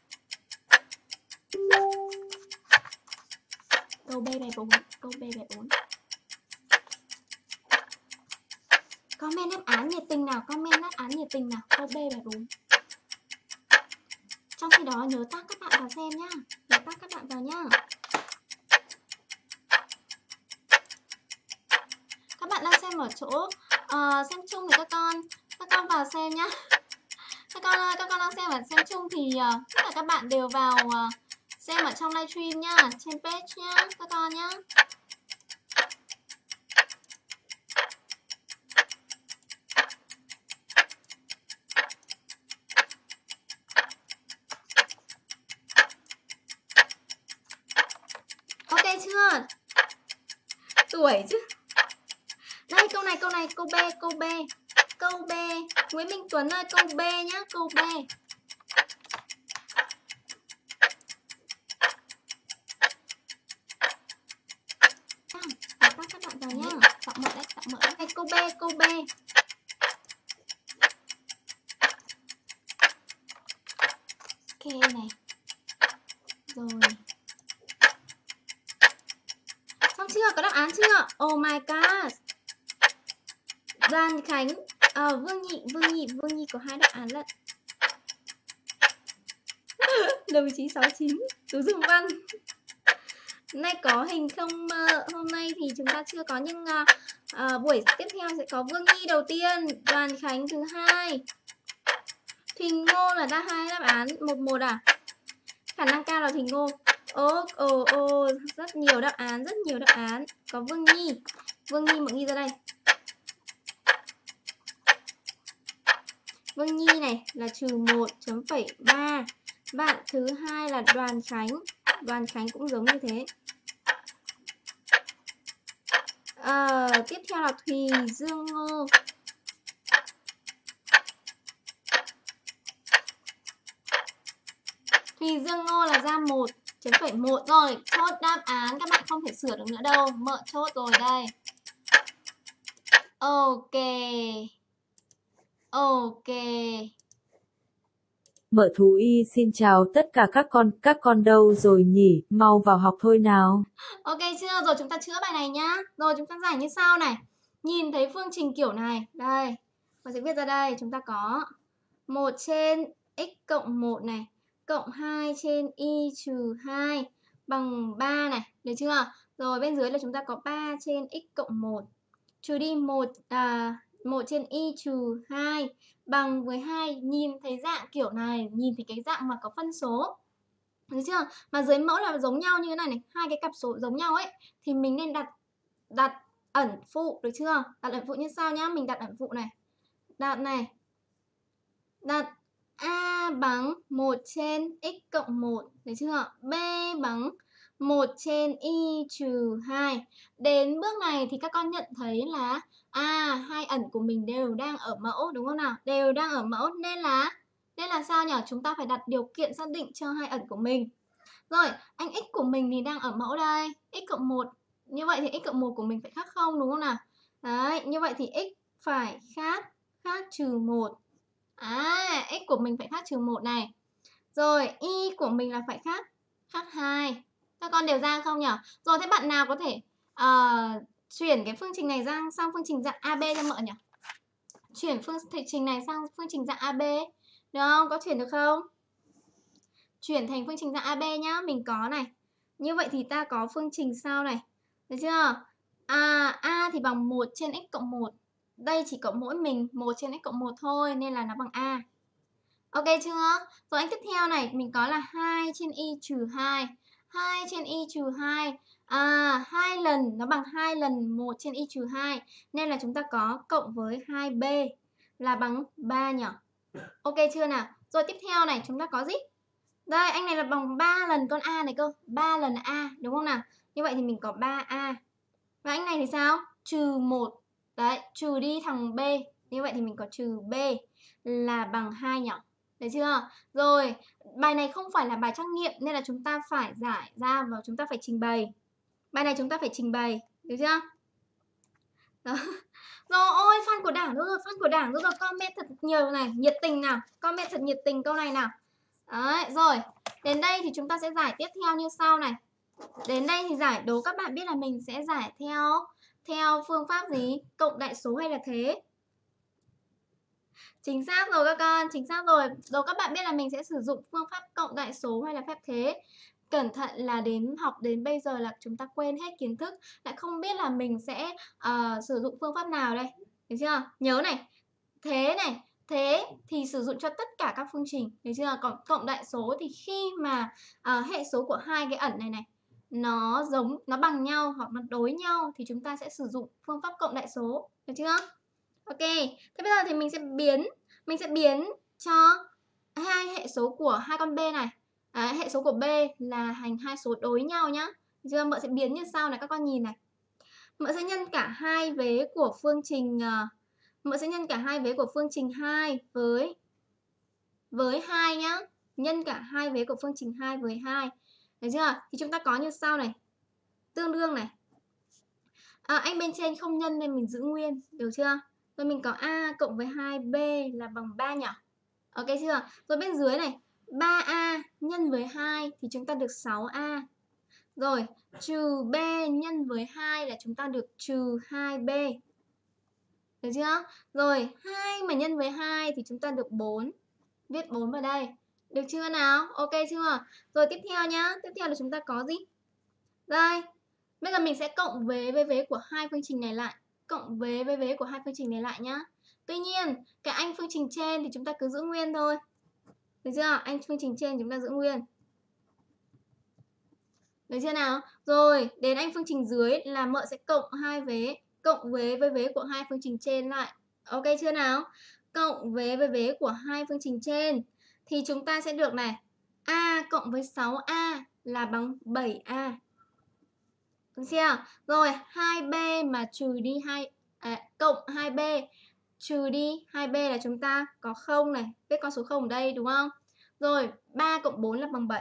Câu B bài bốn, câu B bài bốn. Comment đáp án nhiệt tình nào, comment đáp án nhiệt tình nào, câu B bài bốn. Trong khi đó nhớ tag các bạn vào xem nhá, nhớ tag các bạn vào nhá. Các bạn đang xem ở chỗ uh, xem chung thì các con các con vào xem nhá. Các con ơi, các con đang xem ở xem chung thì uh, tất cả các bạn đều vào uh, xem ở trong livestream nhá, trên page nhá, các con nhá. Ok chưa? Tuổi chứ. Đây câu này, câu này, câu B, câu B. Câu B, Nguyễn Minh Tuấn ơi, câu B nhá, câu B. Tắt các bạn vào nhá, tạo mở đấy, tạo mở đấy. Câu B, câu B. Ok này. Rồi. Xong chưa? Có đáp án chưa? Oh my god. Đoàn Khánh, à, Vương Nhị, Vương Nhị, Vương Nhị có hai đáp án lận. Đồng chí sáu chín, Tú Dương Văn. Nay có hình không? Uh, hôm nay thì chúng ta chưa có nhưng uh, uh, buổi tiếp theo sẽ có Vương Nhi đầu tiên, Đoàn Khánh thứ hai, Thùy Ngô là đáp hai đáp án một một à? Khả năng cao là Thùy Ngô. Ô ô ô rất nhiều đáp án, rất nhiều đáp án. Có Vương Nhi, Vương Nhi mọi Nhi ra đây. Vương Nhi này là trừ một chấm phẩy ba. Bạn thứ hai là Đoàn Khánh. Đoàn Khánh cũng giống như thế. À, tiếp theo là Thùy Dương Ngô. Thùy Dương Ngô là ra một chấm phẩy một rồi. Chốt đáp án, các bạn không thể sửa được nữa đâu. Mợ chốt rồi đây. Ok. Ok. Mợ Thú Y xin chào tất cả các con, các con đâu rồi nhỉ, mau vào học thôi nào. Ok chưa? Rồi chúng ta chữa bài này nhá. Rồi chúng ta giải như sau này. Nhìn thấy phương trình kiểu này, đây. Mình sẽ viết ra đây, chúng ta có một trên x cộng một này, cộng hai trên y trừ hai, bằng ba này, được chưa? Rồi bên dưới là chúng ta có ba trên x cộng một. Trừ đi một à, một trên y trừ hai bằng với hai. Nhìn thấy dạng kiểu này, nhìn thấy cái dạng mà có phân số, được chưa? Mà dưới mẫu là giống nhau như thế này này, hai cái cặp số giống nhau ấy thì mình nên đặt đặt ẩn phụ, được chưa? Đặt ẩn phụ như sau nhá, mình đặt ẩn phụ này. Đặt này. Đặt a bằng một trên x cộng một, được chưa? B bằng một trên y trừ hai. Đến bước này thì các con nhận thấy là à, hai ẩn của mình đều đang ở mẫu, đúng không nào? Đều đang ở mẫu nên là nên là sao nhỉ? Chúng ta phải đặt điều kiện xác định cho hai ẩn của mình. Rồi, anh x của mình thì đang ở mẫu đây, x cộng một. Như vậy thì x cộng một của mình phải khác không, đúng không nào? Đấy, như vậy thì x phải khác khác trừ một. À, x của mình phải khác trừ một này. Rồi, y của mình là phải khác khác hai. Các con đều ra không nhỉ? Rồi, thế bạn nào có thể uh, chuyển cái phương trình này sang sang phương trình dạng a bê cho mợ nhỉ? Chuyển phương trình này sang phương trình dạng a bê. Được không? Có chuyển được không? Chuyển thành phương trình dạng a bê nhá, mình có này. Như vậy thì ta có phương trình sau này. Được chưa? À, a thì bằng một trên x cộng một. Đây chỉ có mỗi mình một trên x cộng một thôi nên là nó bằng a. Ok chưa? Rồi anh tiếp theo này, mình có là hai trên y trừ hai. hai trên y trừ hai. À, hai lần nó bằng hai lần một trên y trừ hai nên là chúng ta có cộng với hai b là bằng ba nhỉ? Ok chưa nào? Rồi tiếp theo này, chúng ta có gì? Đây, anh này là bằng ba lần con a này cơ, ba lần a, đúng không nào? Như vậy thì mình có ba a. Và anh này thì sao? Trừ một. Đấy, trừ đi thằng b. Như vậy thì mình có trừ b là bằng hai nhỉ? Được chưa? Rồi, bài này không phải là bài trắc nghiệm nên là chúng ta phải giải ra và chúng ta phải trình bày. Bài này chúng ta phải trình bày, được chưa? Đó. Rồi, ôi, fan của Đảng rồi, fan của Đảng rồi, rồi, comment thật nhiều này, nhiệt tình nào, comment thật nhiệt tình câu này nào. Đấy, rồi, đến đây thì chúng ta sẽ giải tiếp theo như sau này. Đến đây thì giải đố các bạn biết là mình sẽ giải theo theo phương pháp gì? Cộng đại số hay là thế? Chính xác rồi các con, chính xác rồi. Rồi các bạn biết là mình sẽ sử dụng phương pháp cộng đại số hay là phép thế. Cẩn thận là đến học đến bây giờ là chúng ta quên hết kiến thức, lại không biết là mình sẽ uh, sử dụng phương pháp nào đây. Được chưa? Nhớ này, thế này, thế thì sử dụng cho tất cả các phương trình, được chưa? Còn cộng đại số thì khi mà uh, hệ số của hai cái ẩn này này nó giống, nó bằng nhau hoặc nó đối nhau thì chúng ta sẽ sử dụng phương pháp cộng đại số, được chưa? Ok, thế bây giờ thì mình sẽ biến mình sẽ biến cho hai hệ số của hai con b này. Đấy, hệ số của b là thành hai số đối nhau nhá. Được chưa? Mợ sẽ biến như sau này, các con nhìn này. Mợ sẽ nhân cả hai vế của phương trình uh, mợ sẽ nhân cả hai vế của phương trình hai với với hai nhá. Nhân cả hai vế của phương trình hai với hai. Được chưa? Thì chúng ta có như sau này. Tương đương này. À, anh bên trên không nhân nên mình giữ nguyên, được chưa? Rồi mình có a cộng với hai b là bằng ba nhỉ? Ok chưa? Rồi bên dưới này, ba a nhân với hai thì chúng ta được sáu a. Rồi, trừ b nhân với hai là chúng ta được trừ hai b. Được chưa? Rồi, hai mà nhân với hai thì chúng ta được bốn. Viết bốn vào đây. Được chưa nào? Ok chưa? Rồi tiếp theo nhá. Tiếp theo là chúng ta có gì? Đây. Bây giờ mình sẽ cộng vế với vế của hai phương trình này lại. Cộng vế với vế của hai phương trình này lại nhá. Tuy nhiên, cái anh phương trình trên thì chúng ta cứ giữ nguyên thôi. Được chưa? Anh phương trình trên chúng ta giữ nguyên. Được chưa nào? Rồi, đến anh phương trình dưới là mợ sẽ cộng hai vế, cộng vế với vế của hai phương trình trên lại. Ok chưa nào? Cộng vế với vế của hai phương trình trên thì chúng ta sẽ được này, a cộng với sáu a là bằng bảy a. Được chưa? Rồi, hai b mà trừ đi hai à, cộng hai b trừ đi hai b là chúng ta có không này, viết con số không ở đây đúng không? Rồi, ba cộng bốn là bằng bảy.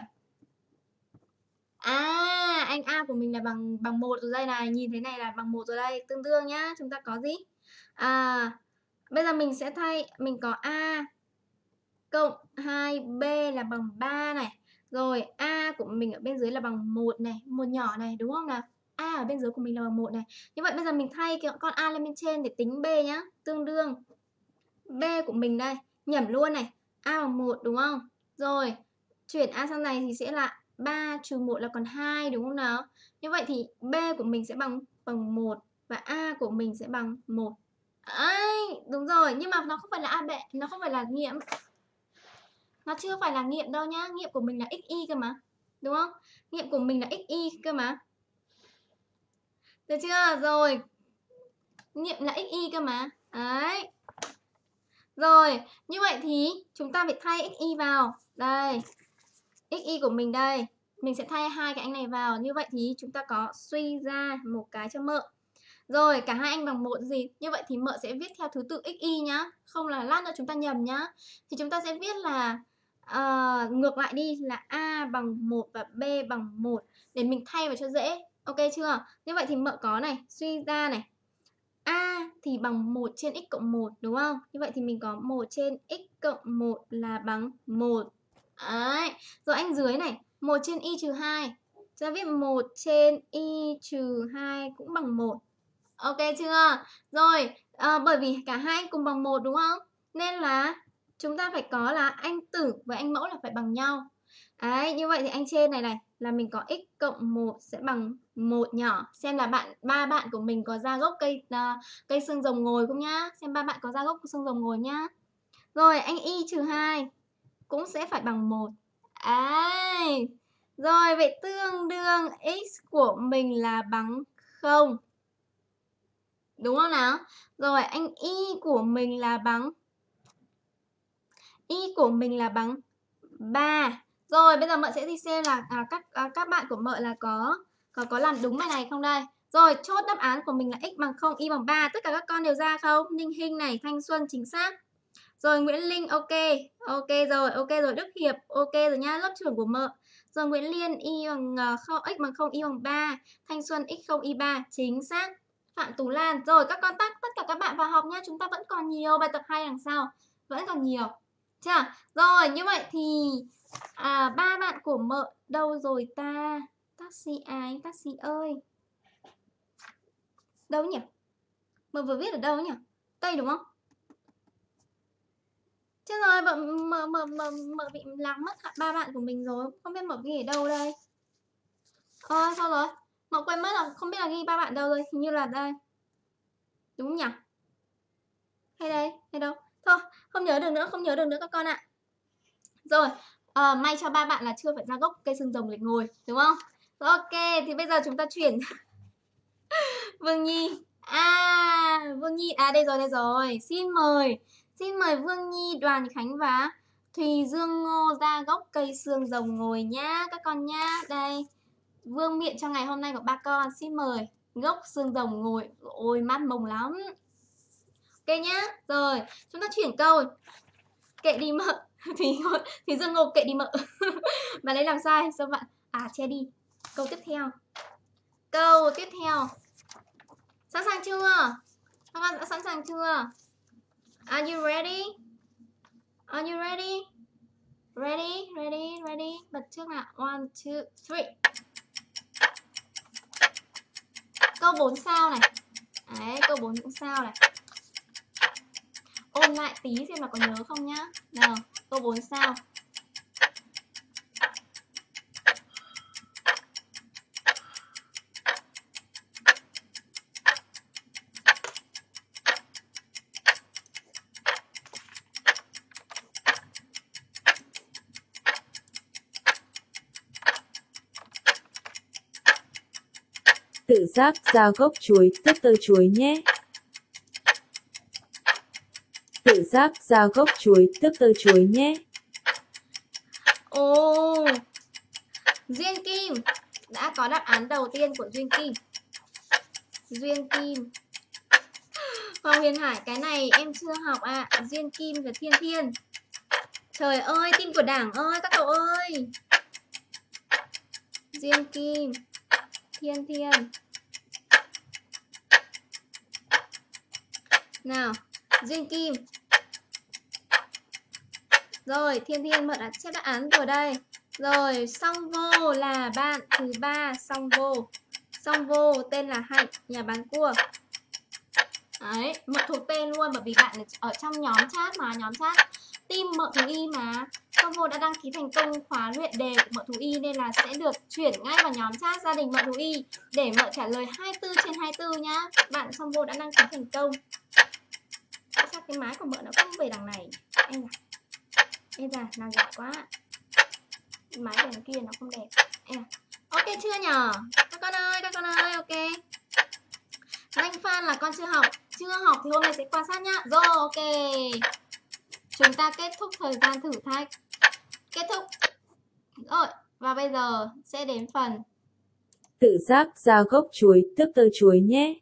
À, anh A của mình là bằng bằng một rồi đây này, nhìn thế này là bằng một rồi đây, tương đương nhá. Chúng ta có gì? À, bây giờ mình sẽ thay, mình có A cộng hai b là bằng ba này. Rồi, A của mình ở bên dưới là bằng một này, một nhỏ này đúng không nào? A ở bên dưới của mình là bằng một này. Như vậy bây giờ mình thay cái con A lên bên trên để tính B nhá, tương đương B của mình đây, nhẩm luôn này, A bằng một đúng không? Rồi, chuyển A sang này thì sẽ là ba trừ một là còn hai đúng không nào? Như vậy thì B của mình sẽ bằng bằng một và A của mình sẽ bằng một. Ấy, đúng rồi, nhưng mà nó không phải là A bệ, nó không phải là nghiệm. Nó chưa phải là nghiệm đâu nhá, nghiệm của mình là xy cơ mà. Đúng không? Nghiệm của mình là xy cơ mà. Được chưa? Rồi. Nghiệm là xy cơ mà. Đấy. Rồi, như vậy thì chúng ta phải thay xy vào. Đây. Xy của mình đây. Mình sẽ thay hai cái anh này vào. Như vậy thì chúng ta có suy ra một cái cho mợ. Rồi, cả hai anh bằng một gì? Như vậy thì mợ sẽ viết theo thứ tự xy nhá. Không là lát nữa chúng ta nhầm nhá. Thì chúng ta sẽ viết là uh, ngược lại đi là A bằng một và B bằng một. Để mình thay vào cho dễ. Ok chưa? Như vậy thì mợ có này, suy ra này. A thì bằng một trên x cộng một đúng không? Như vậy thì mình có một trên x cộng một là bằng một. Đấy. Rồi anh dưới này, một trên y trừ hai. Chúng ta viết một trên y trừ hai cũng bằng một. Ok chưa? Rồi, à, bởi vì cả hai anh cùng bằng một đúng không? Nên là chúng ta phải có là anh tử và anh mẫu là phải bằng nhau. Đấy, như vậy thì anh trên này này là mình có x cộng một sẽ bằng một nhỏ. Xem là bạn ba bạn của mình có ra gốc cây uh, cây xương rồng ngồi không nhá? Xem ba bạn có ra gốc xương rồng ngồi nhá. Rồi, anh y trừ hai cũng sẽ phải bằng một. Đấy. Rồi, vậy tương đương x của mình là bằng không. Đúng không nào? Rồi, anh y của mình là bằng y của mình là bằng ba. Rồi, bây giờ mợ sẽ đi xem là à, các à, các bạn của mợ là có có có làm đúng bài này không đây? Rồi, chốt đáp án của mình là x bằng không, y bằng ba. Tất cả các con đều ra không? Ninh Hinh này, Thanh Xuân chính xác. Rồi, Nguyễn Linh ok. Ok rồi, ok rồi, Đức Hiệp ok rồi nhá, lớp trưởng của mợ. Rồi, Nguyễn Liên y bằng không, x bằng không, y bằng ba. Thanh Xuân x không, y ba, chính xác. Phạm Tú Lan. Rồi, các con tắt tất cả các bạn vào học nhá, chúng ta vẫn còn nhiều bài tập hay đằng sau. Vẫn còn nhiều. Chưa? Rồi, như vậy thì à, ba bạn của mợ đâu rồi ta? Taxi à, anh Taxi ơi. Đâu nhỉ? Mợ vừa viết ở đâu nhỉ? Đây đúng không? Chết rồi, mợ, mợ, mợ, mợ, mợ bị làm mất ba bạn của mình rồi. Không biết mợ ghi ở đâu đây. Ờ, sao rồi? Mợ quên mất là không biết là ghi ba bạn đâu rồi. Hình như là đây. Đúng nhỉ? Hay đây? Hay đâu? Thôi, không nhớ được nữa, không nhớ được nữa các con ạ. Rồi, à, may cho ba bạn là chưa phải ra gốc cây xương rồng để ngồi, đúng không? Rồi, ok, thì bây giờ chúng ta chuyển Vương Nhi. À, Vương Nhi, à đây rồi, đây rồi. Xin mời, xin mời Vương Nhi, Đoàn Khánh và Thùy Dương Ngô ra gốc cây xương rồng ngồi nhá, các con nhá. Đây, vương miện cho ngày hôm nay của ba con. Xin mời, gốc xương rồng ngồi. Ôi, mát mông lắm. Ok nhá. Rồi, chúng ta chuyển câu. Kệ đi mợ. Thì, thì Dương Ngô kệ đi mợ. Bạn ấy làm sai. Sao bạn? À, che đi. Câu tiếp theo. Câu tiếp theo. Sẵn sàng chưa? Các bạn đã sẵn sàng chưa? Are you ready? Are you ready? Ready, ready, ready. Bật trước nào. One, two, three. Câu bốn sao này. Đấy, câu bốn cũng sao này. Ôn lại tí xem là có nhớ không nhá. Nào, câu bốn sao. Tự giác ra gốc chuối, tức tơ chuối nhé. Tự giác ra gốc chuối, tức tơ chuối nhé. Ồ, Duyên Kim đã có đáp án đầu tiên của Duyên Kim. Duyên Kim. Hoàng Huyền Hải, cái này em chưa học ạ. À. Duyên Kim và Thiên Thiên. Trời ơi, tin của Đảng ơi, các cậu ơi. Duyên Kim, Thiên Thiên. Nào, Duyên Kim. Rồi, Thiên Thiên mợ đã chép đáp án rồi đây. Rồi, Song Vô là bạn thứ ba. Song Vô. Song Vô tên là Hạnh, nhà bán cua. Đấy, mợ thuộc tên luôn bởi vì bạn ở trong nhóm chat mà, nhóm chat team Mợ Thú Y mà. Song Vô đã đăng ký thành công khóa luyện đề của Mợ Thú Y nên là sẽ được chuyển ngay vào nhóm chat gia đình Mợ Thú Y để Mợ trả lời hai mươi tư trên hai mươi tư nhá. Bạn Song Vô đã đăng ký thành công. Sao cái máy của Mợ nó không về đằng này? Em à, em à, nào giỏi quá. Máy về đằng kia nó không đẹp. Em à. Ok chưa nhở? Các con ơi, các con ơi, ok. Danh Phan là con chưa học. Chưa học thì hôm nay sẽ quan sát nhá. Rồi, ok. Chúng ta kết thúc thời gian thử thách. Kết thúc. Rồi, và bây giờ sẽ đến phần tự giác ra gốc chuối, tước tơ chuối nhé.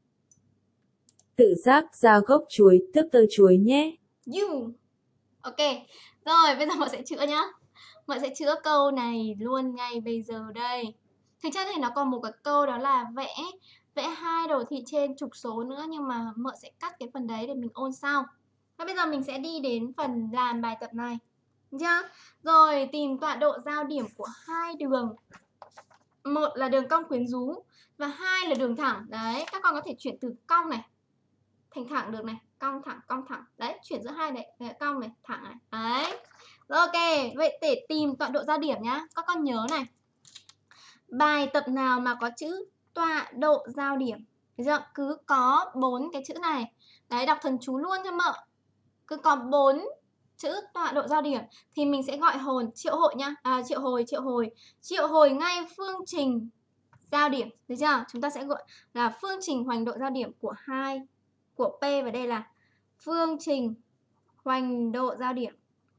Tự giác ra gốc chuối, tước tơ chuối nhé. You. Ok. Rồi, bây giờ Mợ sẽ chữa nhá. Mợ sẽ chữa câu này luôn ngay bây giờ đây. Thực chất thì nó còn một cái câu đó là vẽ vẽ hai đồ thị trên trục số nữa, nhưng mà Mợ sẽ cắt cái phần đấy để mình ôn sau. Và bây giờ mình sẽ đi đến phần làm bài tập này. Được chưa? Rồi, tìm tọa độ giao điểm của hai đường. Một là đường cong quyến rũ và hai là đường thẳng. Đấy, các con có thể chuyển từ cong này thành thẳng được này, cong thẳng, cong thẳng. Đấy, chuyển giữa hai này, cong này, thẳng này. Đấy. Rồi, ok, vậy để tìm tọa độ giao điểm nhá. Các con nhớ này. Bài tập nào mà có chữ tọa độ giao điểm, được chưa? Cứ có bốn cái chữ này. Đấy, đọc thần chú luôn cho Mợ. Cứ có bốn chữ tọa độ giao điểm thì mình sẽ gọi hồn triệu hồi nhá. À, triệu hồi, triệu hồi. Triệu hồi ngay phương trình giao điểm, được chưa? Chúng ta sẽ gọi là phương trình hoành độ giao điểm của hai của P, và đây là phương trình hoành độ giao điểm.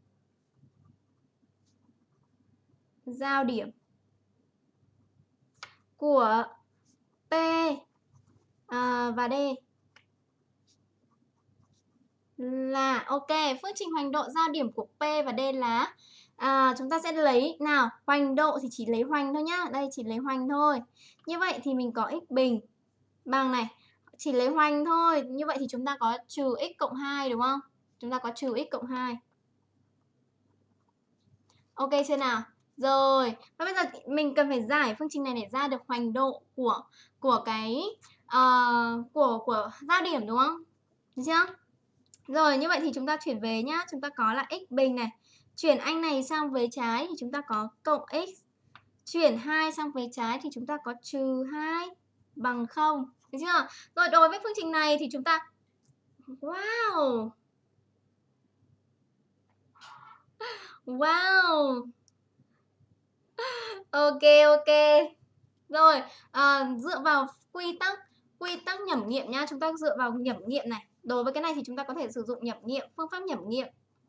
Giao điểm của P à, và D là ok. Phương trình hoành độ giao điểm của P và D là à, chúng ta sẽ lấy nào, hoành độ thì chỉ lấy hoành thôi nhá. Đây chỉ lấy hoành thôi. Như vậy thì mình có x bình bằng này, chỉ lấy hoành thôi. Như vậy thì chúng ta có trừ x cộng hai đúng không? Chúng ta có trừ x cộng hai. Ok chưa nào? Rồi, và bây giờ mình cần phải giải phương trình này để ra được hoành độ của của cái uh, của của giao điểm đúng không? Được chưa? Rồi, như vậy thì chúng ta chuyển về nhá. Chúng ta có là x bình này. Chuyển anh này sang vế trái thì chúng ta có cộng x. Chuyển hai sang vế trái thì chúng ta có trừ hai bằng không. Được chưa? Rồi, đối với phương trình này thì chúng ta wow. Wow. Ok, ok. Rồi, à, dựa vào quy tắc quy tắc nhẩm nghiệm nhá. Chúng ta dựa vào nhẩm nghiệm này. Đối với cái này thì chúng ta có thể sử dụng nhẩm nghiệm, phương pháp nhẩm nghiệm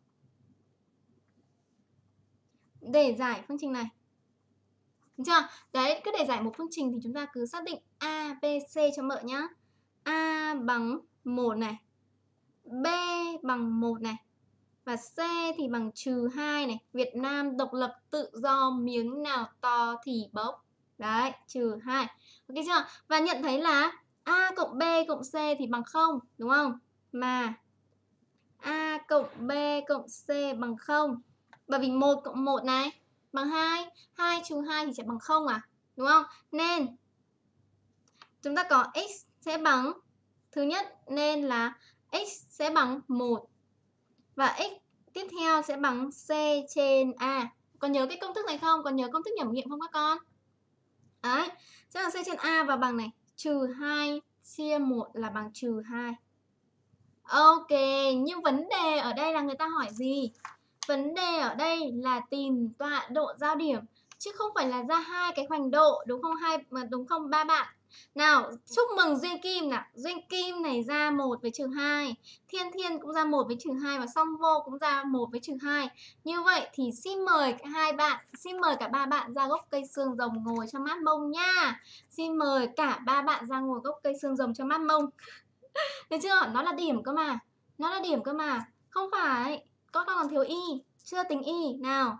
để giải phương trình này. Được chưa? Đấy, cứ để giải một phương trình thì chúng ta cứ xác định A, B, C cho Mợ nhá. A bằng một này, B bằng một này, và C thì bằng trừ hai này. Việt Nam độc lập tự do, miếng nào to thì bốc. Đấy, trừ hai. Ok chưa? Và nhận thấy là A cộng B cộng C thì bằng không, đúng không? Mà A cộng B cộng C bằng không. Bởi vì một cộng một này bằng hai, hai trừ hai thì sẽ bằng không à, đúng không? Nên chúng ta có x sẽ bằng, thứ nhất nên là x sẽ bằng một và x tiếp theo sẽ bằng C trên A. Còn nhớ cái công thức này không? Còn nhớ công thức nhẩm nghiệm không các con? Đấy, sẽ là C trên A và bằng này, trừ hai chia một là bằng trừ hai. Ok, nhưng vấn đề ở đây là người ta hỏi gì? Vấn đề ở đây là tìm tọa độ giao điểm chứ không phải là ra hai cái hoành độ, đúng không? Hai mà đúng không ba bạn? Nào, chúc mừng Duyên Kim nào. Duyên Kim này ra một với trừ hai, Thiên Thiên cũng ra một với trừ hai và Song Vô cũng ra một với trừ hai. Như vậy thì xin mời cả hai bạn, xin mời cả ba bạn ra gốc cây xương rồng ngồi cho mát mông nha. Xin mời cả ba bạn ra ngồi gốc cây xương rồng cho mát mông. Được chưa? Nó là điểm cơ mà. Nó là điểm cơ mà. Không phải. Con còn thiếu y. Chưa tính y. Nào.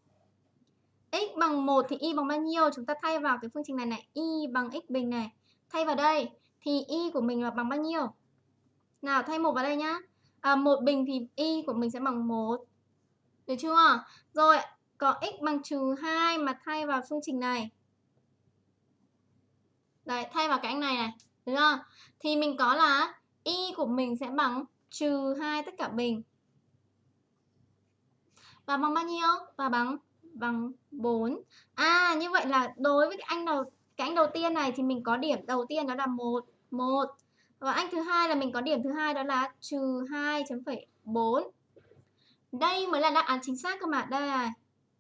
X bằng một thì y bằng bao nhiêu? Chúng ta thay vào cái phương trình này này. Y bằng x bình này. Thay vào đây. Thì y của mình là bằng bao nhiêu? Nào, thay một vào đây nhá. À, một bình thì y của mình sẽ bằng một. Được chưa? Rồi, có x bằng trừ hai mà thay vào phương trình này. Đấy, thay vào cái anh này này. Được chưa? Thì mình có là y của mình sẽ bằng trừ hai tất cả bình. Và bằng bao nhiêu? Và bằng bằng bốn. À, như vậy là đối với cái anh đầu cái anh đầu tiên này thì mình có điểm đầu tiên đó là một, một. Và anh thứ hai là mình có điểm thứ hai đó là trừ hai phẩy bốn. Đây mới là đáp án chính xác cơ mà. Đây này.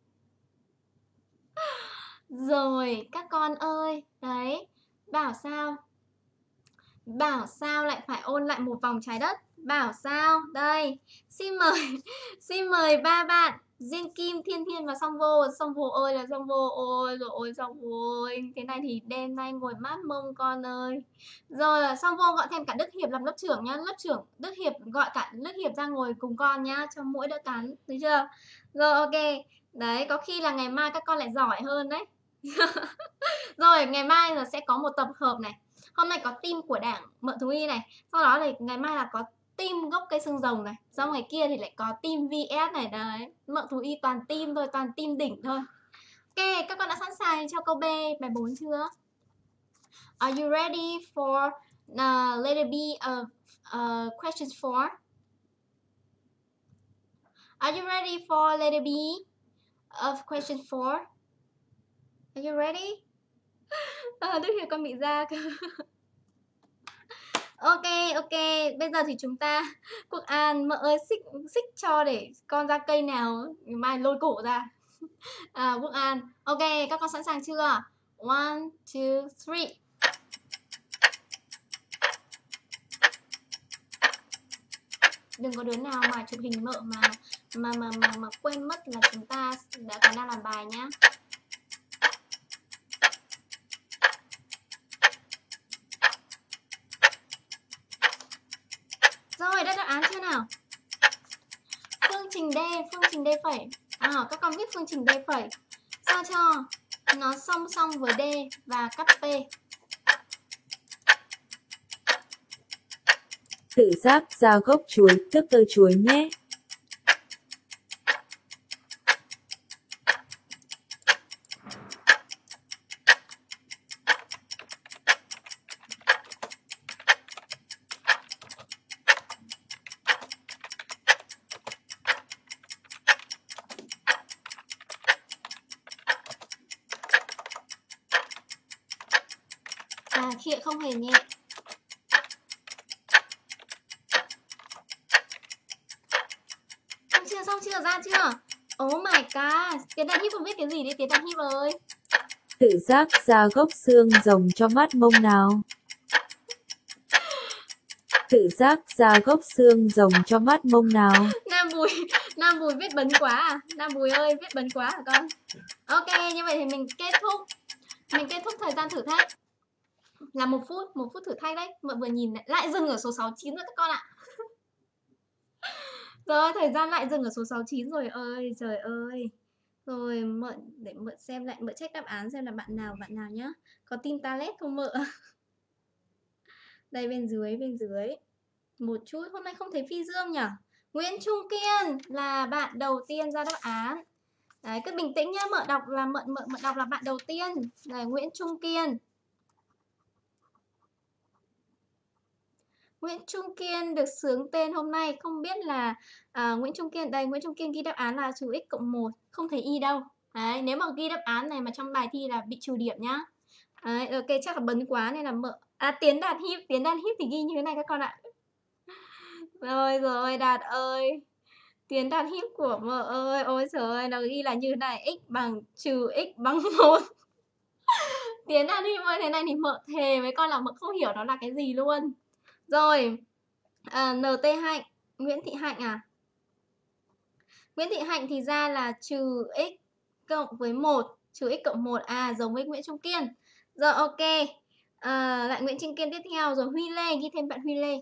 Rồi, các con ơi, đấy, bảo sao? Bảo sao lại phải ôn lại một vòng trái đất? Bảo sao? Đây, xin mời xin mời ba bạn Duyên Kim, Thiên Thiên và Song Vô. Song Vô ơi là Song Vô, ôi rồi ôi Song Vô ơi, thế này thì đêm nay ngồi mát mông con ơi. Rồi Song Vô gọi thêm cả Đức Hiệp làm lớp trưởng nhá, lớp trưởng Đức Hiệp gọi cả Đức Hiệp ra ngồi cùng con nhá, cho mỗi đỡ cắn, được chưa? Rồi ok. Đấy, có khi là ngày mai các con lại giỏi hơn đấy. Rồi, ngày mai là sẽ có một tập hợp này. Hôm nay có team của đảng Mợ Thú Y này. Sau đó thì ngày mai là có team gốc cây xương rồng này. Sau ngày kia thì lại có team vê ét này. Đấy, Mợ Thú Y toàn team thôi, toàn team đỉnh thôi. Ok, các con đã sẵn sàng cho câu B bài bốn chưa? Are you ready for uh, letter B of uh, questions four? Are you ready for letter B of question four? Are you ready? À, Đức Hiệp con bị ra cơ. Ok, ok, bây giờ thì chúng ta Quốc An, mợ ơi xích xích cho để con ra cây nào mai lôi cổ ra. À, Quốc An, ok, các con sẵn sàng chưa? One, two, three. Đừng có đứa nào mà chụp hình mợ mà mà mà mà, mà quên mất là chúng ta đã còn đang làm bài nhá. Rồi, đã đáp án chưa nào? Phương trình D, phương trình D phẩy. À, các con viết phương trình D phẩy. Sao cho nó song song với D và cắt P. Tự giác ra gốc chuối, tước tơ chuối nhé. À, khịa không hề nhẹ. Xong chưa, xong chưa, ra chưa? Oh my god, Tiến Đạt Hiếp không biết cái gì đấy Tiến Đạt Hiếp ơi. Tự giác ra gốc xương rồng cho mát mông nào. Tự giác ra gốc xương rồng cho mát mông nào. Nam Bùi, Nam Bùi viết bấn quá à? Nam Bùi ơi, viết bấn quá hả con? Ok, như vậy thì mình kết thúc. Mình kết thúc thời gian thử thách là một phút, một phút thử thách đấy. Mọi người nhìn lại, lại dừng ở số sáu chín rồi các con ạ. Rồi, thời gian lại dừng ở số sáu chín rồi ơi, trời ơi. Rồi, mợ để mợ xem lại, mợ check đáp án xem là bạn nào, bạn nào nhá. Có team Talet không mợ? Đây bên dưới, bên dưới. Một chút, hôm nay không thấy Phi Dương nhỉ? Nguyễn Trung Kiên là bạn đầu tiên ra đáp án. Đấy, cứ bình tĩnh nhá, mợ đọc là mợ mợ mợ đọc là bạn đầu tiên. Đây, Nguyễn Trung Kiên. Nguyễn Trung Kiên được xướng tên hôm nay, không biết là à, Nguyễn Trung Kiên, đây Nguyễn Trung Kiên ghi đáp án là trừ x cộng một, không thấy y đâu. Đấy, nếu mà ghi đáp án này mà trong bài thi là bị trừ điểm nhá. Đấy, ok, chắc là bấn quá nên là mợ. À, Tiến Đạt Hiếp, Tiến Đạt Hiếp thì ghi như thế này các con ạ. Rồi rồi, Đạt ơi. Tiến Đạt Hiếp của mợ ơi, ôi trời ơi, nó ghi là như thế này, x bằng trừ x bằng một. Tiến Đạt Hiếp ơi, thế này thì mợ thề với con là mợ không hiểu nó là cái gì luôn. Rồi, à, en tê Hạnh, Nguyễn Thị Hạnh à? Nguyễn Thị Hạnh thì ra là trừ x cộng với một, trừ x cộng một, à giống với Nguyễn Trung Kiên. Rồi ok, à, lại Nguyễn Trung Kiên tiếp theo, rồi Huy Lê, ghi thêm bạn Huy Lê.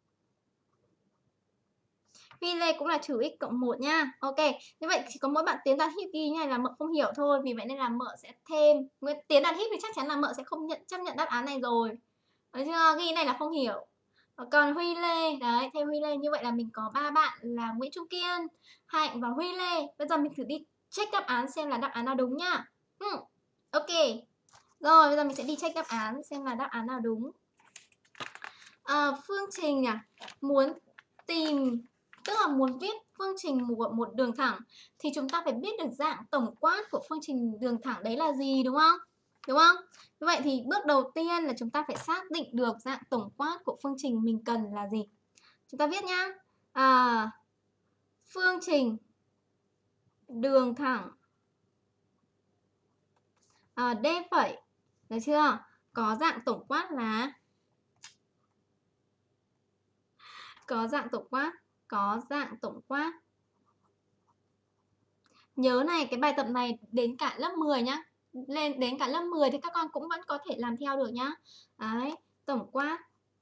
Huy Lê cũng là trừ x cộng một nha. Ok, như vậy chỉ có mỗi bạn Tiến Đạt Hiếp ghi như này là mợ không hiểu thôi. Vì vậy nên là mợ sẽ thêm. Tiến Đạt Hiếp thì chắc chắn là mợ sẽ không nhận chấp nhận đáp án này rồi. Đấy chưa? Ghi này là không hiểu. Còn Huy Lê, đấy, thêm Huy Lê. Như vậy là mình có ba bạn là Nguyễn Trung Kiên, Hạnh và Huy Lê. Bây giờ mình thử đi check đáp án xem là đáp án nào đúng nhá. Hmm. Ok. Rồi, bây giờ mình sẽ đi check đáp án xem là đáp án nào đúng. À, Phương Trình à, muốn tìm Tức là muốn viết phương trình của một đường thẳng thì chúng ta phải biết được dạng tổng quát của phương trình đường thẳng đấy là gì, đúng không? Đúng không? Như vậy thì bước đầu tiên là chúng ta phải xác định được dạng tổng quát của phương trình mình cần là gì. Chúng ta viết nhá. À, phương trình đường thẳng à, D phẩy, được chưa? Có dạng tổng quát là có dạng tổng quát, có dạng tổng quát. Nhớ này, cái bài tập này đến cả lớp mười nhá. Lên đến cả lớp mười thì các con cũng vẫn có thể làm theo được nhá. Đấy, tổng quát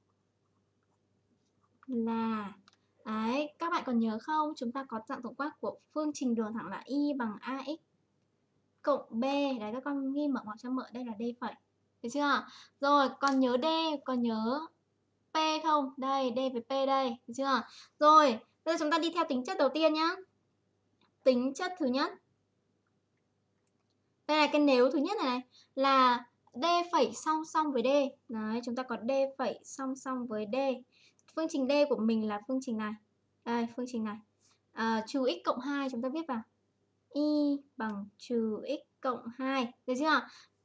là đấy, các bạn còn nhớ không? Chúng ta có dạng tổng quát của phương trình đường thẳng là y bằng ax cộng b. Đấy, các con ghi mở ngoặc cho mợ, đây là d phẩy. Được chưa? Rồi, còn nhớ d, còn nhớ p không? Đây, d với p đây, được chưa? Rồi, bây giờ chúng ta đi theo tính chất đầu tiên nhá. Tính chất thứ nhất. Đây là cái nếu thứ nhất này, này là d phẩy song song với d. Đấy, chúng ta có d phẩy song song với d. Phương trình d của mình là phương trình này. Đây, phương trình này. À, trừ x cộng hai chúng ta viết vào. Y bằng trừ x cộng hai. Được chưa?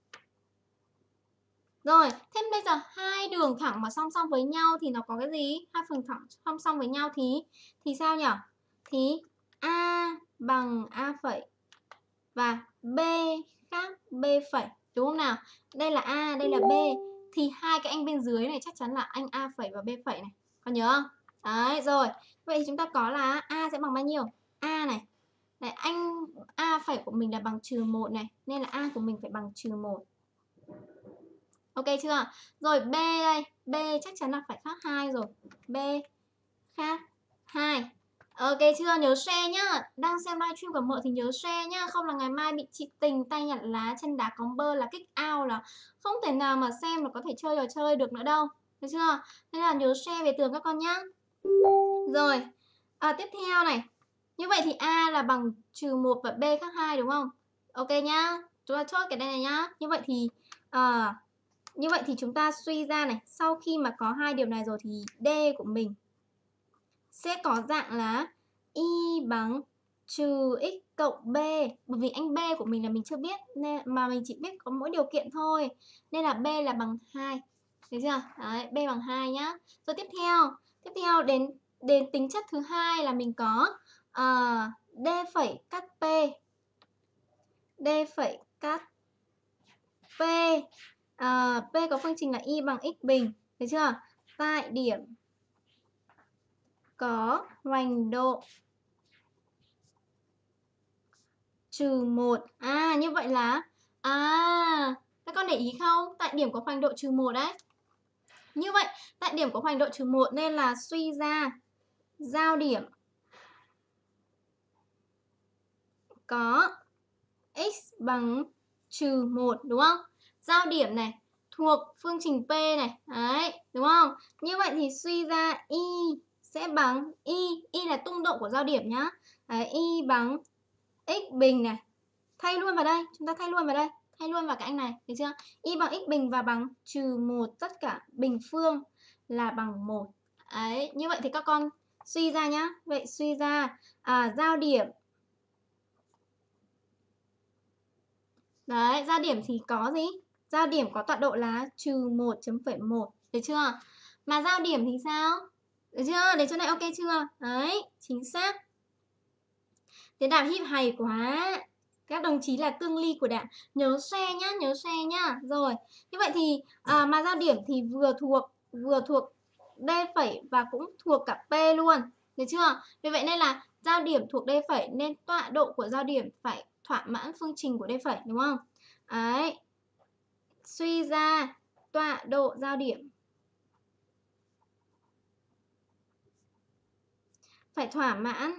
Rồi, thêm bây giờ hai đường thẳng mà song song với nhau thì nó có cái gì? Hai đường thẳng song song với nhau thì thì sao nhỉ? Thì a bằng a phẩy và b khác b phẩy, đúng không nào? Đây là a, đây là b thì hai cái anh bên dưới này chắc chắn là anh a phẩy và b phẩy này. Còn nhớ không? Đấy, rồi. Vậy thì chúng ta có là a sẽ bằng bao nhiêu? A này. Đấy, anh a phẩy của mình là bằng trừ một này, nên là a của mình phải bằng trừ một. Ok chưa? Rồi b đây, b chắc chắn là phải khác hai rồi. B khác hai. Ok chưa? Nhớ share nhá. Đang xem livestream của mợ thì nhớ share nhá. Không là ngày mai bị chị Tình tay nhặt lá chân đá cóng bơ là kick out, là không thể nào mà xem là có thể chơi trò chơi được nữa đâu. Được chưa? Nên là nhớ share về tường các con nhá. Rồi, à, tiếp theo này. Như vậy thì a là bằng trừ một và b khác hai, đúng không? Ok nhá. Chúng ta chốt cái đây này nhá. Như vậy thì à, như vậy thì chúng ta suy ra này, sau khi mà có hai điều này rồi thì d của mình sẽ có dạng là y bằng trừ x cộng b. Bởi vì anh b của mình là mình chưa biết nên mà mình chỉ biết có mỗi điều kiện thôi. Nên là b là bằng hai. Được chưa? Đấy, b bằng hai nhá. Rồi tiếp theo, tiếp theo đến đến tính chất thứ hai là mình có uh, d phẩy cắt p. D phẩy cắt p. À, p có phương trình là y bằng x bình. Được chưa? Tại điểm có hoành độ trừ một. À, như vậy là à, các con để ý không? Tại điểm có hoành độ trừ một đấy. Như vậy, tại điểm có hoành độ trừ một nên là suy ra giao điểm có x bằng trừ một, đúng không? Giao điểm này thuộc phương trình p này, đấy, đúng không? Như vậy thì suy ra y sẽ bằng y, y là tung độ của giao điểm nhá. Đấy, y bằng x bình này. Thay luôn vào đây, chúng ta thay luôn vào đây, thay luôn vào cái anh này, được chưa? Y bằng x bình và bằng trừ một tất cả bình phương là bằng một. Đấy, như vậy thì các con suy ra nhá. Vậy suy ra à, giao điểm. Đấy, giao điểm thì có gì? Giao điểm có tọa độ là trừ một chấm phẩy một, được chưa? Mà giao điểm thì sao? Được chưa? Đến chỗ này ok chưa? Đấy, chính xác. Thế Đàm Hip hay quá. Các đồng chí là tương ly của Đàm. Nhớ share nhá, nhớ share nhá. Rồi, như vậy thì à, mà giao điểm thì vừa thuộc vừa thuộc D phẩy và cũng thuộc cả P luôn. Được chưa? Vì vậy nên là giao điểm thuộc D phẩy nên tọa độ của giao điểm phải thỏa mãn phương trình của D phẩy, đúng không? Đấy. Suy ra tọa độ giao điểm phải thỏa mãn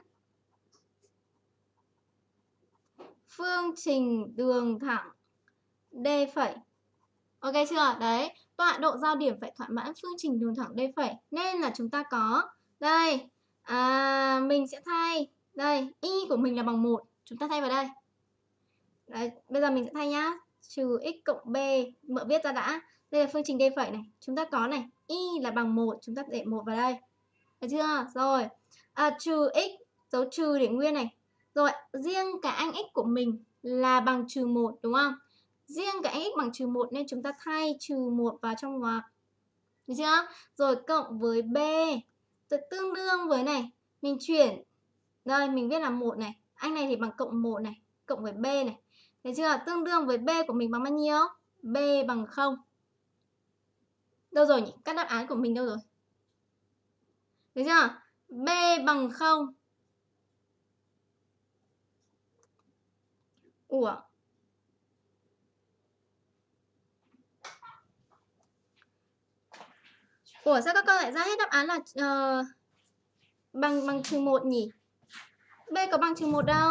phương trình đường thẳng D phẩy. Ok chưa? Đấy, tọa độ giao điểm phải thỏa mãn phương trình đường thẳng D phẩy. Nên là chúng ta có đây, à, mình sẽ thay đây, y của mình là bằng một, chúng ta thay vào đây. Đấy, bây giờ mình sẽ thay nhá. Trừ x cộng b, mợ viết ra đã. Đây là phương trình D phẩy này, chúng ta có này, y là bằng một, chúng ta để một vào đây. Được chưa? Rồi. à, trừ x, dấu trừ để nguyên này. Rồi, riêng cái anh x của mình là bằng trừ một đúng không? Riêng cái anh x bằng trừ một nên chúng ta thay trừ một vào trong ngoặc. Được chưa? Rồi cộng với b tương đương với này, mình chuyển đây, mình viết là một này, anh này thì bằng cộng một này, cộng với b này. Được chưa? Tương đương với b của mình bằng bao nhiêu? B bằng không. Đâu rồi nhỉ? Các đáp án của mình đâu rồi? Được chưa? B bằng không. Ủa? Ủa sao các con lại ra hết đáp án là uh, bằng bằng trừ một nhỉ? B có bằng trừ một đâu?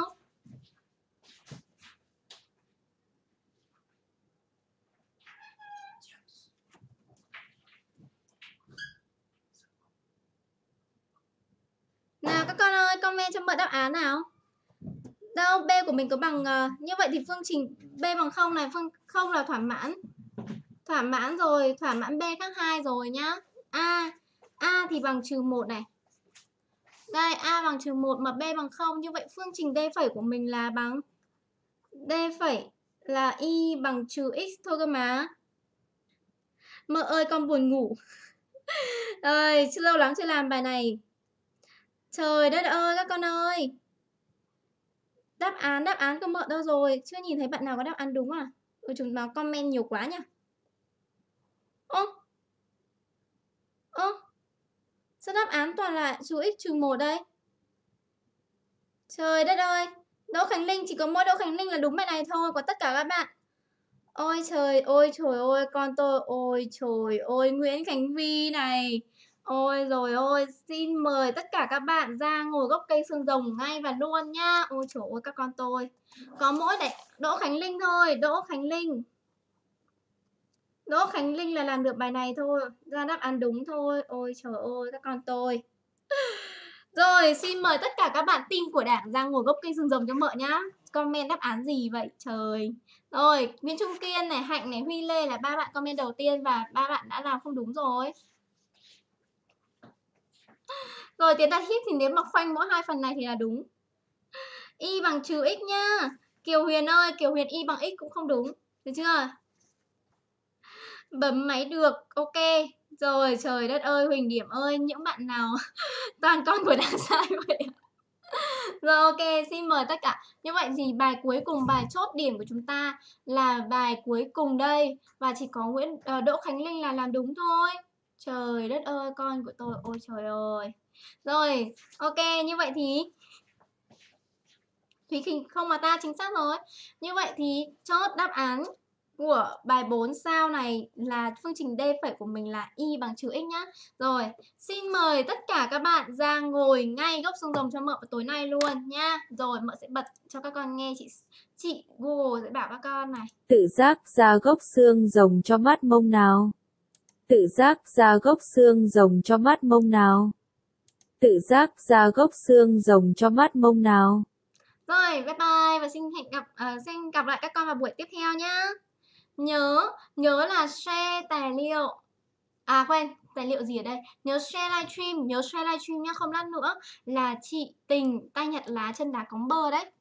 Nào các con ơi, comment cho mượn đáp án nào. Đâu, B của mình có bằng uh, như vậy thì phương trình B bằng không này, phương không là thỏa mãn. Thỏa mãn rồi, thỏa mãn B khác hai rồi nhá. A, A thì bằng trừ một này. Đây, A bằng trừ một mà B bằng không, như vậy phương trình D phẩy của mình là bằng D phẩy là y bằng trừ x thôi cơ mà. Mợ ơi con buồn ngủ. Ơi, chưa lâu lắm chưa làm bài này. Trời đất ơi các con ơi. Đáp án, đáp án của mợ đâu rồi? Chưa nhìn thấy bạn nào có đáp án đúng à? Ôi chúng nó comment nhiều quá nhỉ. Ô. Ô. Sao đáp án toàn là chú x trừ một đây? Trời đất ơi. Đỗ Khánh Linh, chỉ có mỗi Đỗ Khánh Linh là đúng bài này thôi. Còn tất cả các bạn. Ôi trời ơi, trời ơi, con tôi. Ôi trời ơi, Nguyễn Khánh Vi này. Ôi rồi ôi, xin mời tất cả các bạn ra ngồi gốc cây xương rồng ngay và luôn nhá. Ôi trời ơi, các con tôi. Có mỗi đấy, Đỗ Khánh Linh thôi, Đỗ Khánh Linh. Đỗ Khánh Linh là làm được bài này thôi, ra đáp án đúng thôi. Ôi trời ơi, các con tôi. Rồi, xin mời tất cả các bạn team của Đảng ra ngồi gốc cây xương rồng cho mợ nhá. Comment đáp án gì vậy? Trời. Rồi, Nguyễn Trung Kiên này, Hạnh này, Huy Lê là ba bạn comment đầu tiên và ba bạn đã làm không đúng rồi. Rồi, Tiến Đạt Hit thì nếu mà khoanh mỗi hai phần này thì là đúng. Y bằng trừ x nhá. Kiều Huyền ơi, Kiều Huyền y bằng x cũng không đúng. Được chưa? Bấm máy được, ok. Rồi, trời đất ơi, Huỳnh Điểm ơi, những bạn nào toàn con của Đảng sai vậy. Rồi ok, xin mời tất cả. Như vậy thì bài cuối cùng, bài chốt điểm của chúng ta là bài cuối cùng đây. Và chỉ có Nguyễn uh, Đỗ Khánh Linh là làm đúng thôi. Trời đất ơi, con của tôi, ôi trời ơi. Rồi, ok, như vậy thì Thúy Khinh không mà ta chính xác rồi. Như vậy thì chốt đáp án của bài bốn sao này là phương trình D phẩy của mình là y bằng trừ x nhá. Rồi, xin mời tất cả các bạn ra ngồi ngay gốc xương rồng cho mợ tối nay luôn nhá. Rồi, mợ sẽ bật cho các con nghe, chị chị Google sẽ bảo các con này. Tự giác ra gốc xương rồng cho mắt mông nào. Tự giác ra gốc xương rồng cho mắt mông nào. Tự giác ra gốc xương rồng cho mắt mông nào. Rồi, bye bye và xin hẹn gặp uh, xin gặp lại các con vào buổi tiếp theo nhá. Nhớ, nhớ là share tài liệu. À quên, tài liệu gì ở đây? Nhớ share livestream, nhớ share livestream nhá, không lát nữa là chị Tình tay nhặt lá chân đá cóng bơ đấy.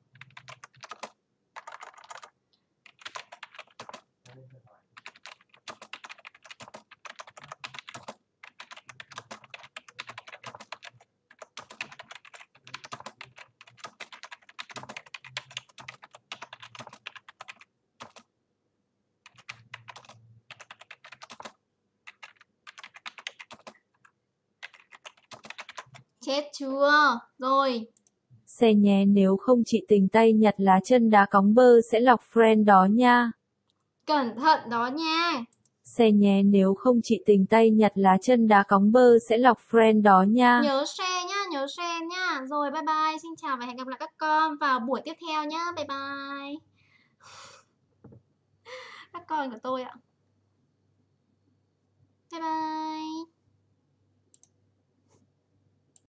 Chết chưa? Rồi. Xe nhé, nếu không chị Tình tay nhặt lá chân đá cóng bơ sẽ lọc friend đó nha. Cẩn thận đó nha. Xe nhé, nếu không chị Tình tay nhặt lá chân đá cóng bơ sẽ lọc friend đó nha. Nhớ share nhá, nhớ share nhá. Rồi bye bye, xin chào và hẹn gặp lại các con vào buổi tiếp theo nhá. Bye bye. Các con của tôi ạ.